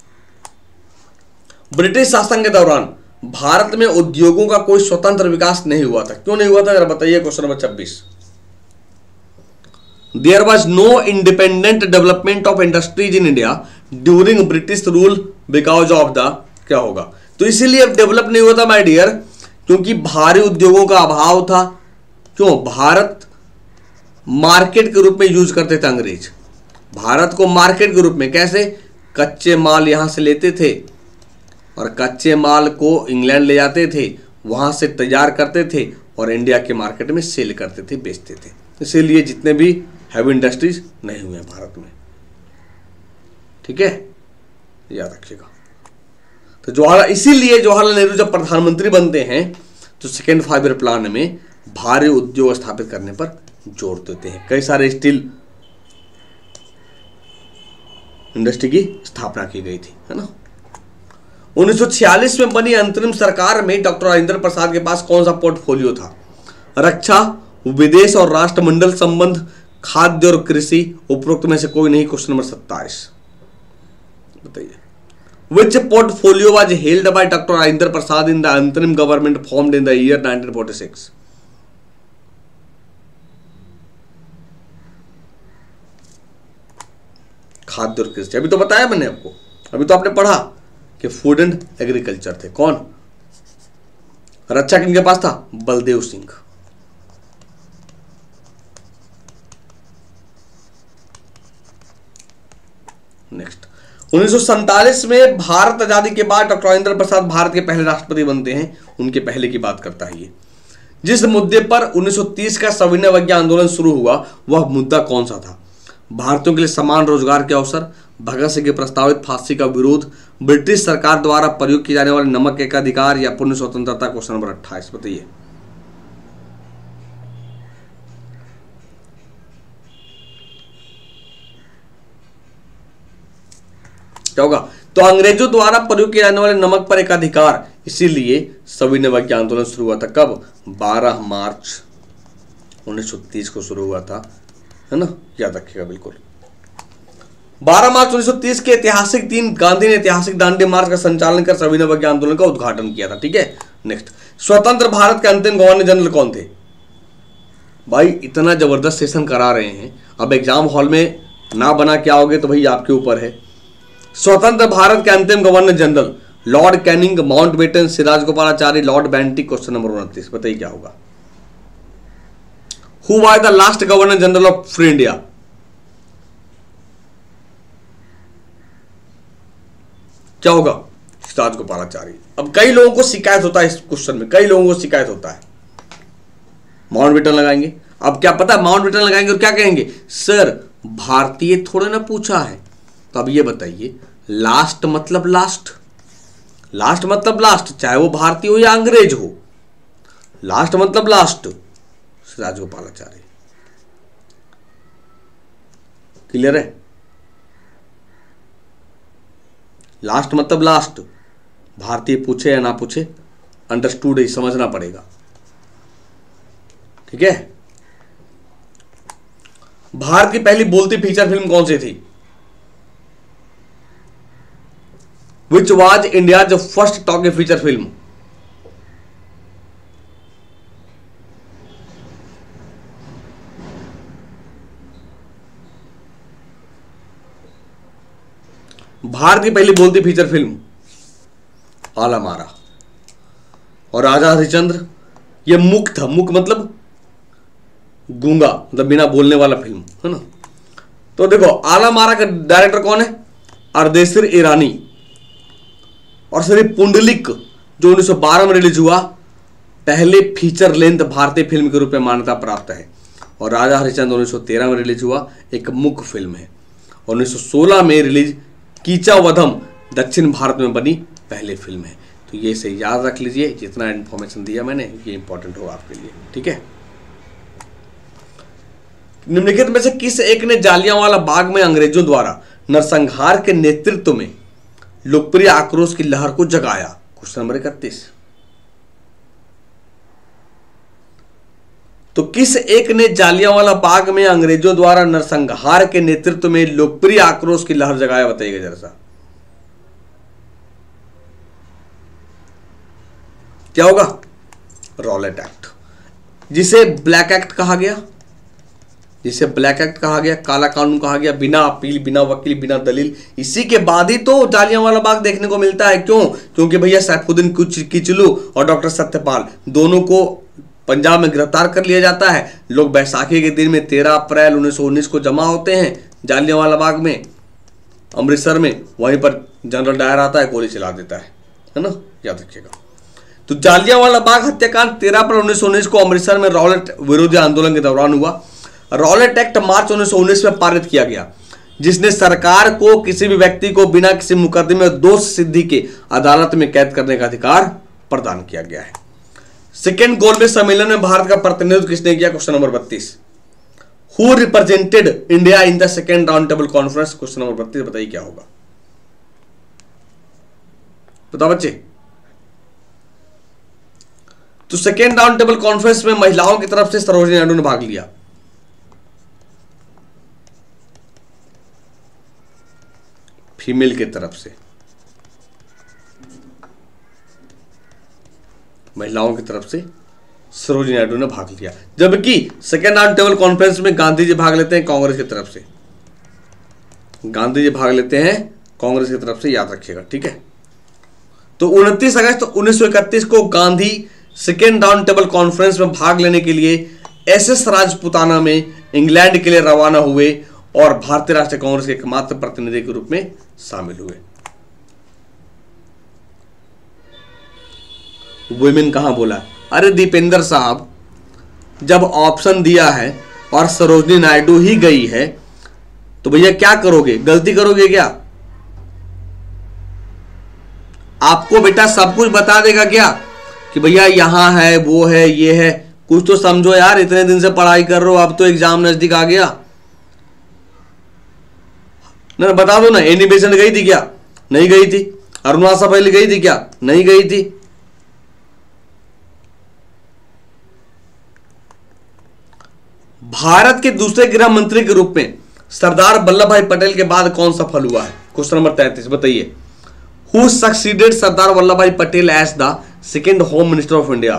ब्रिटिश शासन के दौरान भारत में उद्योगों का कोई स्वतंत्र विकास नहीं हुआ था। क्यों नहीं हुआ था, जरा बताइए। क्वेश्चन नंबर छब्बीस। There was no independent development of industries in India during British rule because of the, क्या होगा? तो इसीलिए अब डेवलप नहीं हुआ था माय डियर, क्योंकि भारी उद्योगों का अभाव था। क्यों? भारत मार्केट के रूप में यूज करते थे अंग्रेज, भारत को मार्केट के रूप में। कैसे? कच्चे माल यहां से लेते थे और कच्चे माल को इंग्लैंड ले जाते थे, वहां से तैयार करते थे और इंडिया के मार्केट में सेल करते थे, बेचते थे। इसीलिए जितने भी हैवी इंडस्ट्रीज नहीं हुए भारत में, ठीक है, याद रखिएगा। तो जवाहरलाल, इसीलिए जवाहरलाल नेहरू जब प्रधानमंत्री बनते हैं तो सेकेंड फाइव ईयर प्लान में भारी उद्योग स्थापित करने पर जोर देते हैं। कई सारे स्टील इंडस्ट्री की स्थापना की गई थी, है ना। उन्नीस सौ छियालीस में बनी अंतरिम सरकार में डॉक्टर राजेंद्र प्रसाद के पास कौन सा पोर्टफोलियो था? रक्षा, विदेश और राष्ट्रमंडल संबंध, खाद्य और कृषि, उपरोक्त में से कोई नहीं। क्वेश्चन नंबर सत्ताईस बताइए। Which portfolio was held by Doctor Rajendra Prasad in the interim government formed in the year nineteen forty-six? खाद्य और कृषि, अभी तो बताया मैंने आपको, अभी तो आपने पढ़ा कि फूड एंड एग्रीकल्चर थे। कौन? रक्षा किनके पास था? बलदेव सिंह। नेक्स्ट, उन्नीस सौ सैंतालीस में भारत आजादी के बाद डॉक्टर राजेंद्र प्रसाद भारत के पहले राष्ट्रपति बनते हैं। उनके पहले की बात करता है ये। जिस मुद्दे पर उन्नीस सौ तीस का सविनय अवज्ञा आंदोलन शुरू हुआ वह मुद्दा कौन सा था? भारतीयों के लिए समान रोजगार के अवसर, भगत सिंह के प्रस्तावित फांसी का विरोध, ब्रिटिश सरकार द्वारा प्रयोग किए जाने वाले नमक के अधिकार या पूर्ण स्वतंत्रता? क्वेश्चन नंबर अट्ठाईस बताइए। क्या होगा? तो अंग्रेजों द्वारा प्रयोग किए जाने वाले नमक पर एक अधिकार, इसीलिए सविनय अवज्ञा आंदोलन शुरू हुआ था। कब? बारह मार्च उन्नीस सौ तीस को शुरू हुआ था, है ना, याद रखिएगा बिल्कुल। बारह मार्च उन्नीस सौ तीस के ऐतिहासिक दिन गांधी ने ऐतिहासिक दांडी मार्च का संचालन कर सविनय अवज्ञा आंदोलन का उद्घाटन किया था। ठीक है, नेक्स्ट, स्वतंत्र भारत के अंतिम गवर्नर जनरल कौन थे? भाई इतना जबरदस्त सेशन करा रहे हैं, अब एग्जाम हॉल में ना बना के आओगे तो भाई आपके ऊपर है। स्वतंत्र भारत के अंतिम governor general lord Canning, Mountbatten, C Rajagopalachari, lord Bentinck. Question number उनतीस बताइए क्या होगा? Who was the last governor general of free India? क्या होगा? सिराजगोपालाचारी। अब कई लोगों को शिकायत होता है इस क्वेश्चन में, कई लोगों को शिकायत होता है माउंटबेटन लगाएंगे। अब क्या पता, माउंटबेटन लगाएंगे और क्या कहेंगे, सर भारतीय थोड़े ना पूछा है। तो अब ये बताइए, लास्ट मतलब लास्ट, लास्ट मतलब लास्ट, चाहे वो भारतीय हो या अंग्रेज हो, लास्ट मतलब लास्ट, सिराजगोपालाचारी। क्लियर है? लास्ट मतलब लास्ट, भारतीय पूछे या ना पूछे, अंडरस्टूड ही समझना पड़ेगा। ठीक है। भारत की पहली बोलती फीचर फिल्म कौन सी थी? Which was India's first talkie feature film? Bharat की पहली बोलती फीचर फिल्म आला मारा। और राजा हरिश्चंद्र ये मूक था, मूक मतलब गूंगा, मतलब बिना बोलने वाला फिल्म, है ना। तो देखो आला मारा का डायरेक्टर कौन है? अर्देशिर ईरानी। और श्री पुंडलिक जो उन्नीस सौ बारह में रिलीज हुआ, पहले फीचर लेंथ भारतीय फिल्म के रूप में मान्यता प्राप्त है। और राजा हरिश्चंद्र उन्नीस सौ तेरह में रिलीज हुआ, एक मुख्य फिल्म है। और उन्नीस सौ सोलह में रिलीज कीचा वधम दक्षिण भारत में बनी पहली फिल्म है। तो ये से याद रख लीजिए, जितना इंफॉर्मेशन दिया मैंने ये इंपॉर्टेंट होगा आपके लिए। ठीक है। निम्नलिखित में से किस एक ने जालियांवाला बाग में अंग्रेजों द्वारा नरसंहार के नेतृत्व में लोकप्रिय आक्रोश की लहर को जगाया? क्वेश्चन नंबर इकतीस। तो किस एक ने जालियांवाला बाग में अंग्रेजों द्वारा नरसंहार के नेतृत्व में लोकप्रिय आक्रोश की लहर जगाया? बताइएगा जरा सा, क्या होगा? रॉलेट एक्ट, जिसे ब्लैक एक्ट कहा गया, जिसे ब्लैक एक्ट कहा गया, काला कानून कहा गया, बिना अपील, बिना वकील, बिना दलील। इसी के बाद ही तो जालियांवाला बाग देखने को मिलता है। क्यों? क्योंकि भैया सैफुद्दीन किचलू और डॉक्टर सत्यपाल दोनों को पंजाब में गिरफ्तार कर लिया जाता है। लोग बैसाखी के दिन में तेरह अप्रैल उन्नीस सौ उन्नीस को जमा होते हैं जालियांवाला बाग में, अमृतसर में। वहीं पर जनरल डायर आता है, गोली चला देता है, है ना, याद रखिएगा। तो जालियांवाला बाग हत्याकांड तेरह अप्रैल उन्नीस सौ उन्नीस को अमृतसर में रॉलेट विरोधी आंदोलन के दौरान हुआ। रॉलेट एक्ट मार्च उन्नीस सौ उन्नीस में पारित किया गया, जिसने सरकार को किसी भी व्यक्ति को बिना किसी मुकदमे में दोष सिद्धि के अदालत में कैद करने का अधिकार प्रदान किया गया है। सेकेंड गोलमेज सम्मेलन में भारत का प्रतिनिधित्व किसने किया? क्वेश्चन नंबर बत्तीस। Who represented India in the second round table conference? Question number बत्तीस बताइए क्या होगा? बताओ बच्चे। तो सेकेंड राउंड टेबल कॉन्फ्रेंस में महिलाओं की तरफ से सरोजिनी नायडू ने भाग लिया। फीमेल की तरफ से, महिलाओं की तरफ से सरोजिनी नायडू ने भाग लिया। जबकि सेकेंड राउंड टेबल कॉन्फ्रेंस में गांधी जी भाग लेते हैं कांग्रेस की तरफ से, गांधी जी भाग लेते हैं कांग्रेस की तरफ से, याद रखिएगा। ठीक है। तो उनतीस अगस्त उन्नीस सौ इकतीस को Gandhi second round table conference में भाग लेने के लिए एस एस राजपुताना में इंग्लैंड के लिए रवाना हुए और भारतीय राष्ट्रीय कांग्रेस के एकमात्र प्रतिनिधि के रूप में शामिल हुए। वुमेन कहां बोला? अरे दीपेंद्र साहब, जब ऑप्शन दिया है और सरोजनी नायडू ही गई है तो भैया क्या करोगे, गलती करोगे क्या? आपको बेटा सब कुछ बता देगा क्या कि भैया यहां है, वो है, ये है? कुछ तो समझो यार, इतने दिन से पढ़ाई कर रहे हो, अब तो एग्जाम नजदीक आ गया ना। बता दो ना, एनी बेसेंट गई थी क्या? नहीं गई थी। अरुणासा पहले गई थी क्या? नहीं गई थी। भारत के दूसरे गृह मंत्री के रूप में सरदार वल्लभ भाई पटेल के बाद कौन सफल हुआ है? क्वेश्चन नंबर तैंतीस, बताइए। Who succeeded Sardar Vallabh Bhai Patel as the second home minister of India?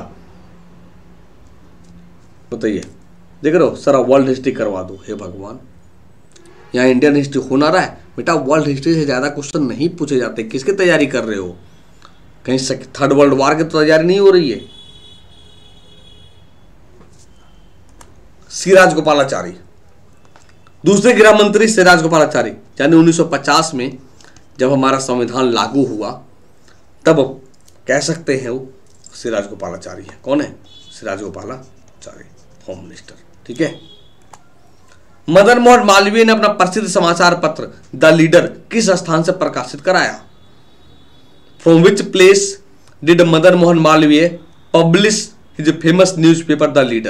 बताइए। देख रहे हो, सारा वर्ल्ड हिस्ट्री करवा दो। हे भगवान, यहाँ इंडियन हिस्ट्री होना रहा है बेटा। वर्ल्ड हिस्ट्री से ज्यादा क्वेश्चन नहीं पूछे जाते। किसकी तैयारी कर रहे हो? कहीं थर्ड वर्ल्ड वॉर की तो तैयारी नहीं हो रही है? सी राजगोपालाचारी, दूसरे गृह मंत्री सी राजगोपालाचारी, यानी उन्नीस सौ पचास में जब हमारा संविधान लागू हुआ तब कह सकते हैं वो सी राजगोपालाचारी है। कौन है? C Rajagopalachari, home minister. ठीक है। मदन मोहन मालवीय ने अपना प्रसिद्ध समाचार पत्र द लीडर किस स्थान से प्रकाशित कराया? From which place did Madan Mohan Malaviya publish his famous newspaper the leader?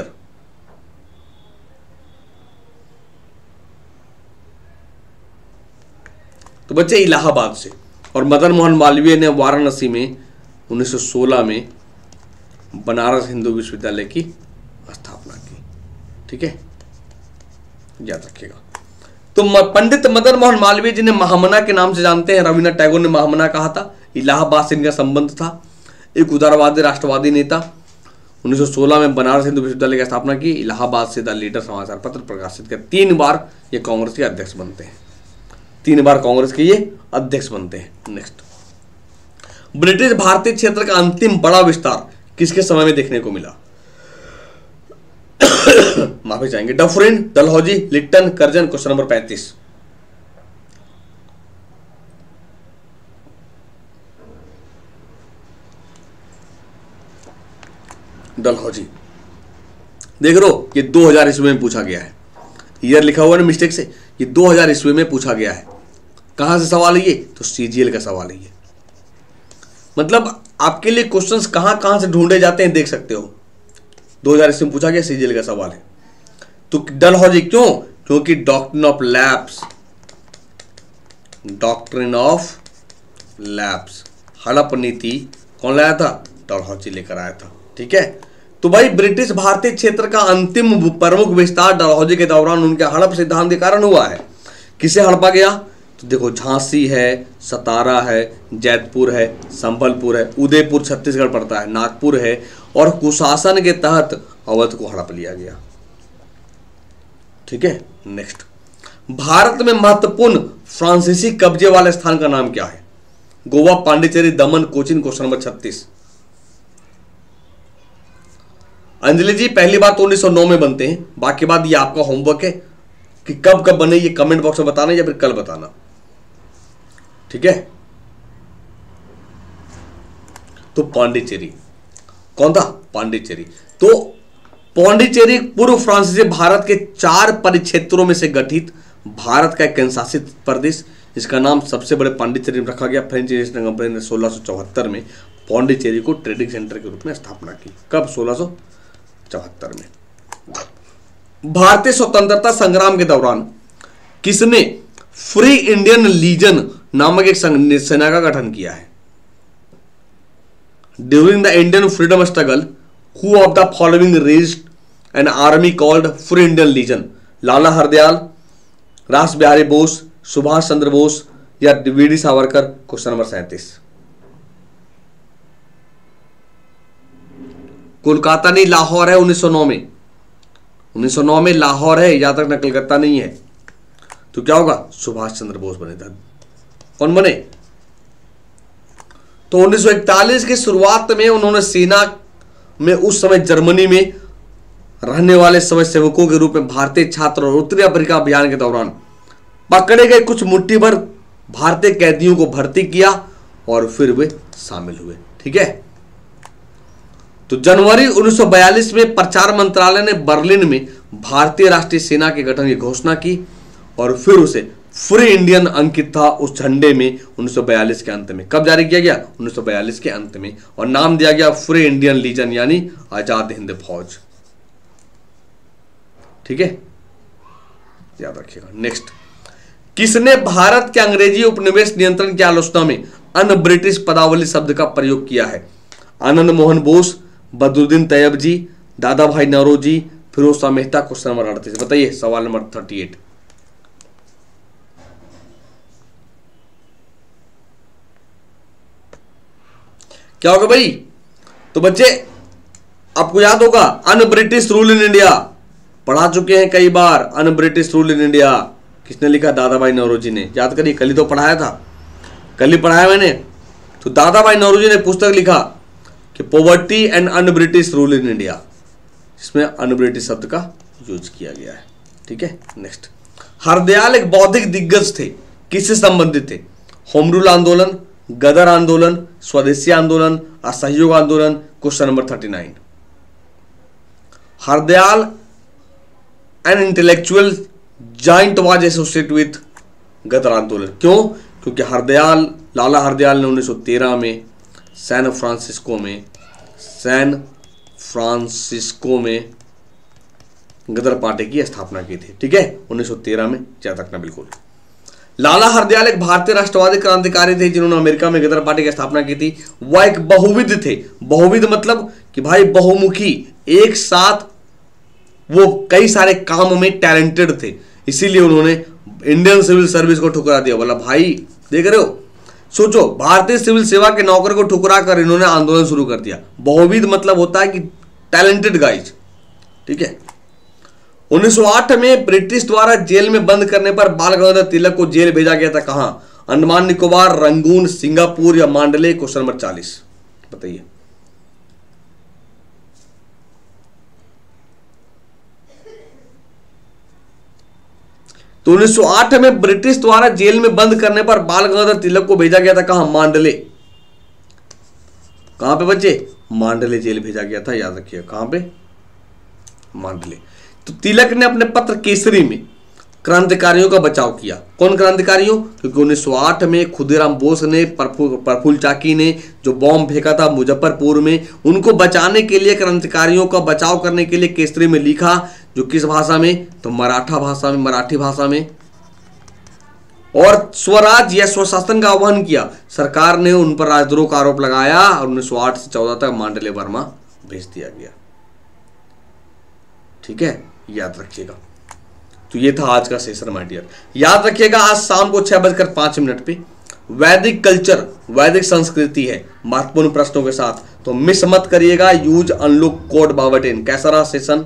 तो बच्चे इलाहाबाद से। और मदन मोहन मालवीय ने वाराणसी में उन्नीस सौ सोलह में बनारस हिंदू विश्वविद्यालय की स्थापना की। ठीक है, याद रखिएगा। तो पंडित मदन मोहन मालवीय जिन्हें महामना के नाम से जानते हैं, रविन्द्रनाथ टैगोर ने महामना कहा था। इलाहाबाद से इनका संबंध था। एक उदारवादी राष्ट्रवादी नेता। उन्नीस सौ सोलह में बनारस हिंदू विश्वविद्यालय की स्थापना की। इलाहाबाद से द लीडर समाचार पत्र प्रकाशित किया। तीन बार ये कांग्रेस के अध्यक्ष बनते हैं। तीन बार कांग्रेस के ये अध्यक्ष बनते हैं। नेक्स्ट, ब्रिटिश भारतीय क्षेत्र का अंतिम बड़ा विस्तार किसके समय में देखने को मिला? माफी चाहेंगे। Dufferin, Dalhousie, Lytton, Curzon. Question number पैंतीस। डलहौजी। देख लो, ये दो हज़ार ईस्वी में पूछा गया है। ईयर लिखा हुआ है ना मिस्टेक से। ये दो हज़ार ईस्वी में पूछा गया है। कहां से सवाल है ये? तो सीजीएल का सवाल है ये। मतलब आपके लिए क्वेश्चंस कहां कहां से ढूंढे जाते हैं देख सकते हो। दो हज़ार ईस्वी में पूछा गया, सीजीएल का सवाल है। तो डलहौजी क्यों? क्योंकि doctrine of lapse, doctrine of lapse, हड़प नीति कौन लाया था? डलहौजी लेकर आया था। ठीक है। तो भाई ब्रिटिश भारतीय क्षेत्र का अंतिम प्रमुख विस्तार डलहौजी के दौरान उनके हड़प सिद्धांत के कारण हुआ है। किसे हड़पा गया? तो देखो, झांसी है, सतारा है, जैतपुर है, संबलपुर है, उदयपुर छत्तीसगढ़ पड़ता है, नागपुर है, और कुशासन के तहत अवध को हड़प लिया गया। ठीक है। नेक्स्ट, भारत में महत्वपूर्ण फ्रांसीसी कब्जे वाले स्थान का नाम क्या है? गोवा, पांडिचेरी, दमन, कोचीन। क्वेश्चन नंबर छत्तीस। अंजलि जी, पहली बात तो उन्नीस सौ नौ में बनते हैं। बाकी बात ये आपका होमवर्क है कि कब कब बने, ये कमेंट बॉक्स में बताना या फिर कल बताना। ठीक है। तो पांडिचेरी कौन था? पांडिचेरी। तो पांडिचेरी पूर्व फ्रांसीसी भारत के चार परिक्षेत्रों में से गठित भारत का एक केंद्रशासित प्रदेश। इसका नाम सबसे बड़े पांडिचेरी में रखा गया। फ्रेंच ईस्ट इंडिया कंपनी ने सोलह सौ चौहत्तर में पांडिचेरी को ट्रेडिंग सेंटर के रूप में स्थापना की। कब? सोलह सौ चौहत्तर में। भारतीय स्वतंत्रता संग्राम के दौरान किसने फ्री इंडियन लीजन नामक एक सेना का गठन किया है? During the Indian freedom struggle who of the following raised an army called free Indian legion? Lala Hardayal, Ras Bihari Bose, Subhash Chandra Bose या V D Savarkar? Question number सैंतीस। कोलकाता नहीं, लाहौर है। उन्नीस सौ नौ में उन्नीस सौ नौ में लाहौर है, याद रखना, कलकत्ता नहीं है। तो क्या होगा? सुभाष चंद्र बोस बने थे। कौन बने? तो उन्नीस सौ इकतालीस की शुरुआत में उन्होंने सेना में उस समय जर्मनी में रहने वाले समय सेवकों के रूप में भारतीय छात्र और उत्तरी अफ्रीका अभियान के दौरान पकड़े गए कुछ मुट्ठी भर भारतीय कैदियों को भर्ती किया और फिर वे शामिल हुए। ठीक है। तो जनवरी उन्नीस सौ बयालीस में प्रचार मंत्रालय ने बर्लिन में भारतीय राष्ट्रीय सेना के गठन की घोषणा की और फिर उसे फ्री इंडियन अंकित था उस झंडे में उन्नीस सौ बयालीस के अंत में। कब जारी किया गया? उन्नीस सौ बयालीस के अंत में, और नाम दिया गया फ्री इंडियन लीजन यानी आजाद हिंद फौज। ठीक है, याद रखिएगा। नेक्स्ट, किसने भारत के अंग्रेजी उपनिवेश नियंत्रण की आलोचना में अन ब्रिटिश पदावली शब्द का प्रयोग किया है? Anand Mohan Bose, Badruddin Tyabji, Dadabhai Naoroji, Firoz Shah Mehta. Question number अड़तीस बताइए, सवाल नंबर थर्टी एट। क्या होगा भाई? तो बच्चे आपको याद होगा un-British rule in India, पढ़ा चुके हैं कई बार। Un-British rule in India किसने लिखा? दादा भाई नौरोजी ने। याद करिए, कल ही तो पढ़ाया था, कल ही पढ़ाया मैंने। तो दादा भाई नौरोजी ने पुस्तक लिखा कि poverty and un-British rule in India, इसमें अन ब्रिटिश शब्द का यूज किया गया है। ठीक है, नेक्स्ट, हरदयाल एक बौद्धिक दिग्गज थे, किससे संबंधित थे? होम रूल आंदोलन, गदर आंदोलन, स्वदेशी आंदोलन, असहयोग आंदोलन। Question number thirty nine. Hardayal an intellectual giant was associate with Ghadar आंदोलन। क्यों? क्योंकि हरदयाल, लाला हरदयाल ने उन्नीस सौ तेरह में सैन फ्रांसिस्को में सैन फ्रांसिस्को में गदर पार्टी की स्थापना की थी। ठीक है, उन्नीस सौ तेरह में, याद रखना बिल्कुल। लाला हरदयाल एक भारतीय राष्ट्रवादी क्रांतिकारी थे जिन्होंने अमेरिका में गदर पार्टी की स्थापना की थी। वह एक बहुविध थे। बहुविध मतलब कि भाई बहुमुखी, एक साथ वो कई सारे काम में टैलेंटेड थे, इसीलिए उन्होंने इंडियन सिविल सर्विस को ठुकरा दिया। बोला भाई, देख रहे हो, सोचो, भारतीय सिविल सेवा के नौकर को ठुकरा कर इन्होंने आंदोलन शुरू कर दिया। बहुविध मतलब होता है कि टैलेंटेड गाइज। ठीक है, उन्नीस सौ आठ में ब्रिटिश द्वारा जेल में बंद करने पर बाल गंगाधर तिलक को जेल भेजा गया था। कहां? अंडमान निकोबार, रंगून, सिंगापुर या मांडले। क्वेश्चन नंबर चालीस बताइए। तो उन्नीस सौ आठ में ब्रिटिश द्वारा जेल में बंद करने पर बाल गंगाधर तिलक को भेजा गया था। कहां? मांडले। कहां पे बच्चे? मांडले जेल भेजा गया था, याद रखिए। कहां पे? मांडले। तो तिलक ने अपने पत्र केसरी में क्रांतिकारियों का बचाव किया। कौन क्रांतिकारियों? क्योंकि उन्नीस सौ आठ में खुदीराम बोस ने, प्रफुल्ल चाकी ने जो बॉम्ब फेंका था मुजफ्फरपुर में, उनको बचाने के लिए, क्रांतिकारियों का बचाव करने के लिए केसरी में लिखा। जो किस भाषा में? तो मराठा भाषा में, मराठी भाषा में। और स्वराज या स्वशासन का आह्वान किया। सरकार ने उन पर राजद्रोह का आरोप लगाया और उन्नीस सौ आठ से चौदह तक मांडले बर्मा भेज दिया गया। ठीक है, याद रखिएगा। तो ये था आज का सेशन माय डियर। याद रखिएगा, आज शाम को छह बजकर पांच मिनट पे वैदिक कल्चर, वैदिक संस्कृति है, महत्वपूर्ण प्रश्नों के साथ। तो मिस मत करिएगा। यूज अनलुक कोड बावटेन। कैसा रहा सेशन?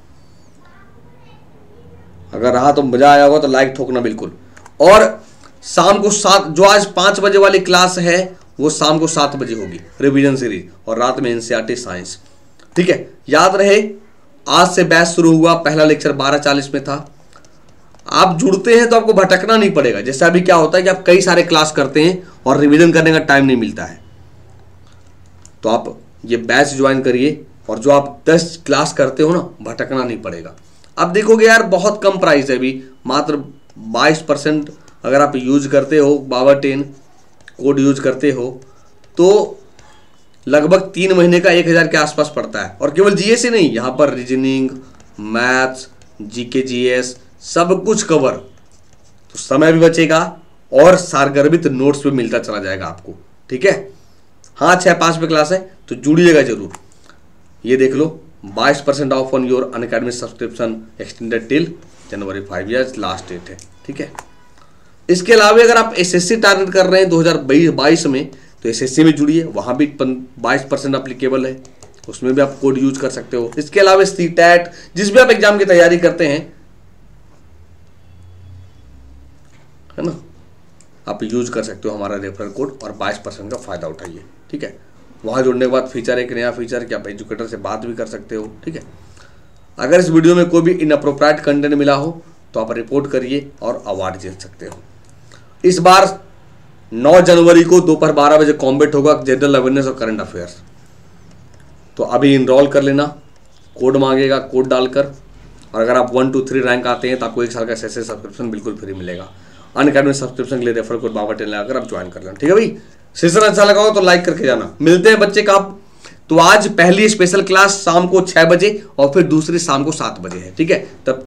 अगर रहा तो मजा आया होगा तो लाइक ठोकना बिल्कुल। और शाम को सात, जो आज पांच बजे वाली क्लास है वो शाम को सात बजे होगी, रिवीजन सीरीज, और रात में एनसीईआरटी साइंस। ठीक है, याद रहे, आज से बैच शुरू हुआ। पहला लेक्चर बारह चालीस में था। आप जुड़ते हैं तो आपको भटकना नहीं पड़ेगा। जैसे अभी क्या होता है कि आप कई सारे क्लास करते हैं और रिवीजन करने का टाइम नहीं मिलता है, तो आप ये बैच ज्वाइन करिए, और जो आप दस क्लास करते हो ना, भटकना नहीं पड़ेगा। अब देखोगे यार, बहुत कम प्राइस है अभी, मात्र बाईस परसेंट अगर आप यूज करते हो, बावटेन कोड यूज करते हो, तो लगभग तीन महीने का एक हजार के आसपास पड़ता है। और केवल जीएस ही नहीं, यहाँ पर रीजनिंग, मैथ्स, जीके जीएस सब कुछ कवर। तो समय भी बचेगा और सारगर्भित नोट्स भी मिलता चला जाएगा आपको। ठीक है, हाँ, छः पाँच पे क्लास है तो जुड़िएगा जरूर। ये देख लो, बाईस percent off on your Unacademy subscription extended till January five years last date है। ठीक है, इसके अलावा अगर आप एसएससी टारगेट कर रहे हैं दो हज़ार बाईस में, तो एसएससी में जुड़िए, वहाँ भी बाईस परसेंट अप्लीकेबल है, उसमें भी आप कोड यूज कर सकते हो। इसके अलावा सीटैट, जिस भी आप एग्जाम की तैयारी करते हैं, है ना, आप यूज कर सकते हो हमारा रेफरल कोड और बाईस परसेंट का फायदा उठाइए। ठीक है, वहाँ जुड़ने के बाद फीचर, एक नया फीचर कि आप एजुकेटर से बात भी कर सकते हो। ठीक है, अगर इस वीडियो में कोई भी इनअप्रोप्रिएट कंटेंट मिला हो तो आप रिपोर्ट करिए और अवार्ड जीत सकते हो। इस बार नौ जनवरी को दोपहर बारह बजे कॉम्बेट होगा, जनरल अवेयरनेस और करंट अफेयर्स। तो अभी इनरोल कर लेना, कोड मांगेगा, कोड डालकर, और अगर आप वन टू थ्री रैंक आते हैं तो आपको एक साल का एस एस सब्सक्रिप्शन बिल्कुल फ्री मिलेगा। अनअकैडमी सब्सक्रिप्शन के लिए रेफर कोड बाबा टेन लगाकर आप ज्वाइन कर लेना, ठीक है भाई। सेशन अच्छा लगा हो तो लाइक करके जाना। मिलते हैं बच्चे का तो आज पहली स्पेशल क्लास शाम को छह बजे और फिर दूसरी शाम को सात बजे है, ठीक है। तब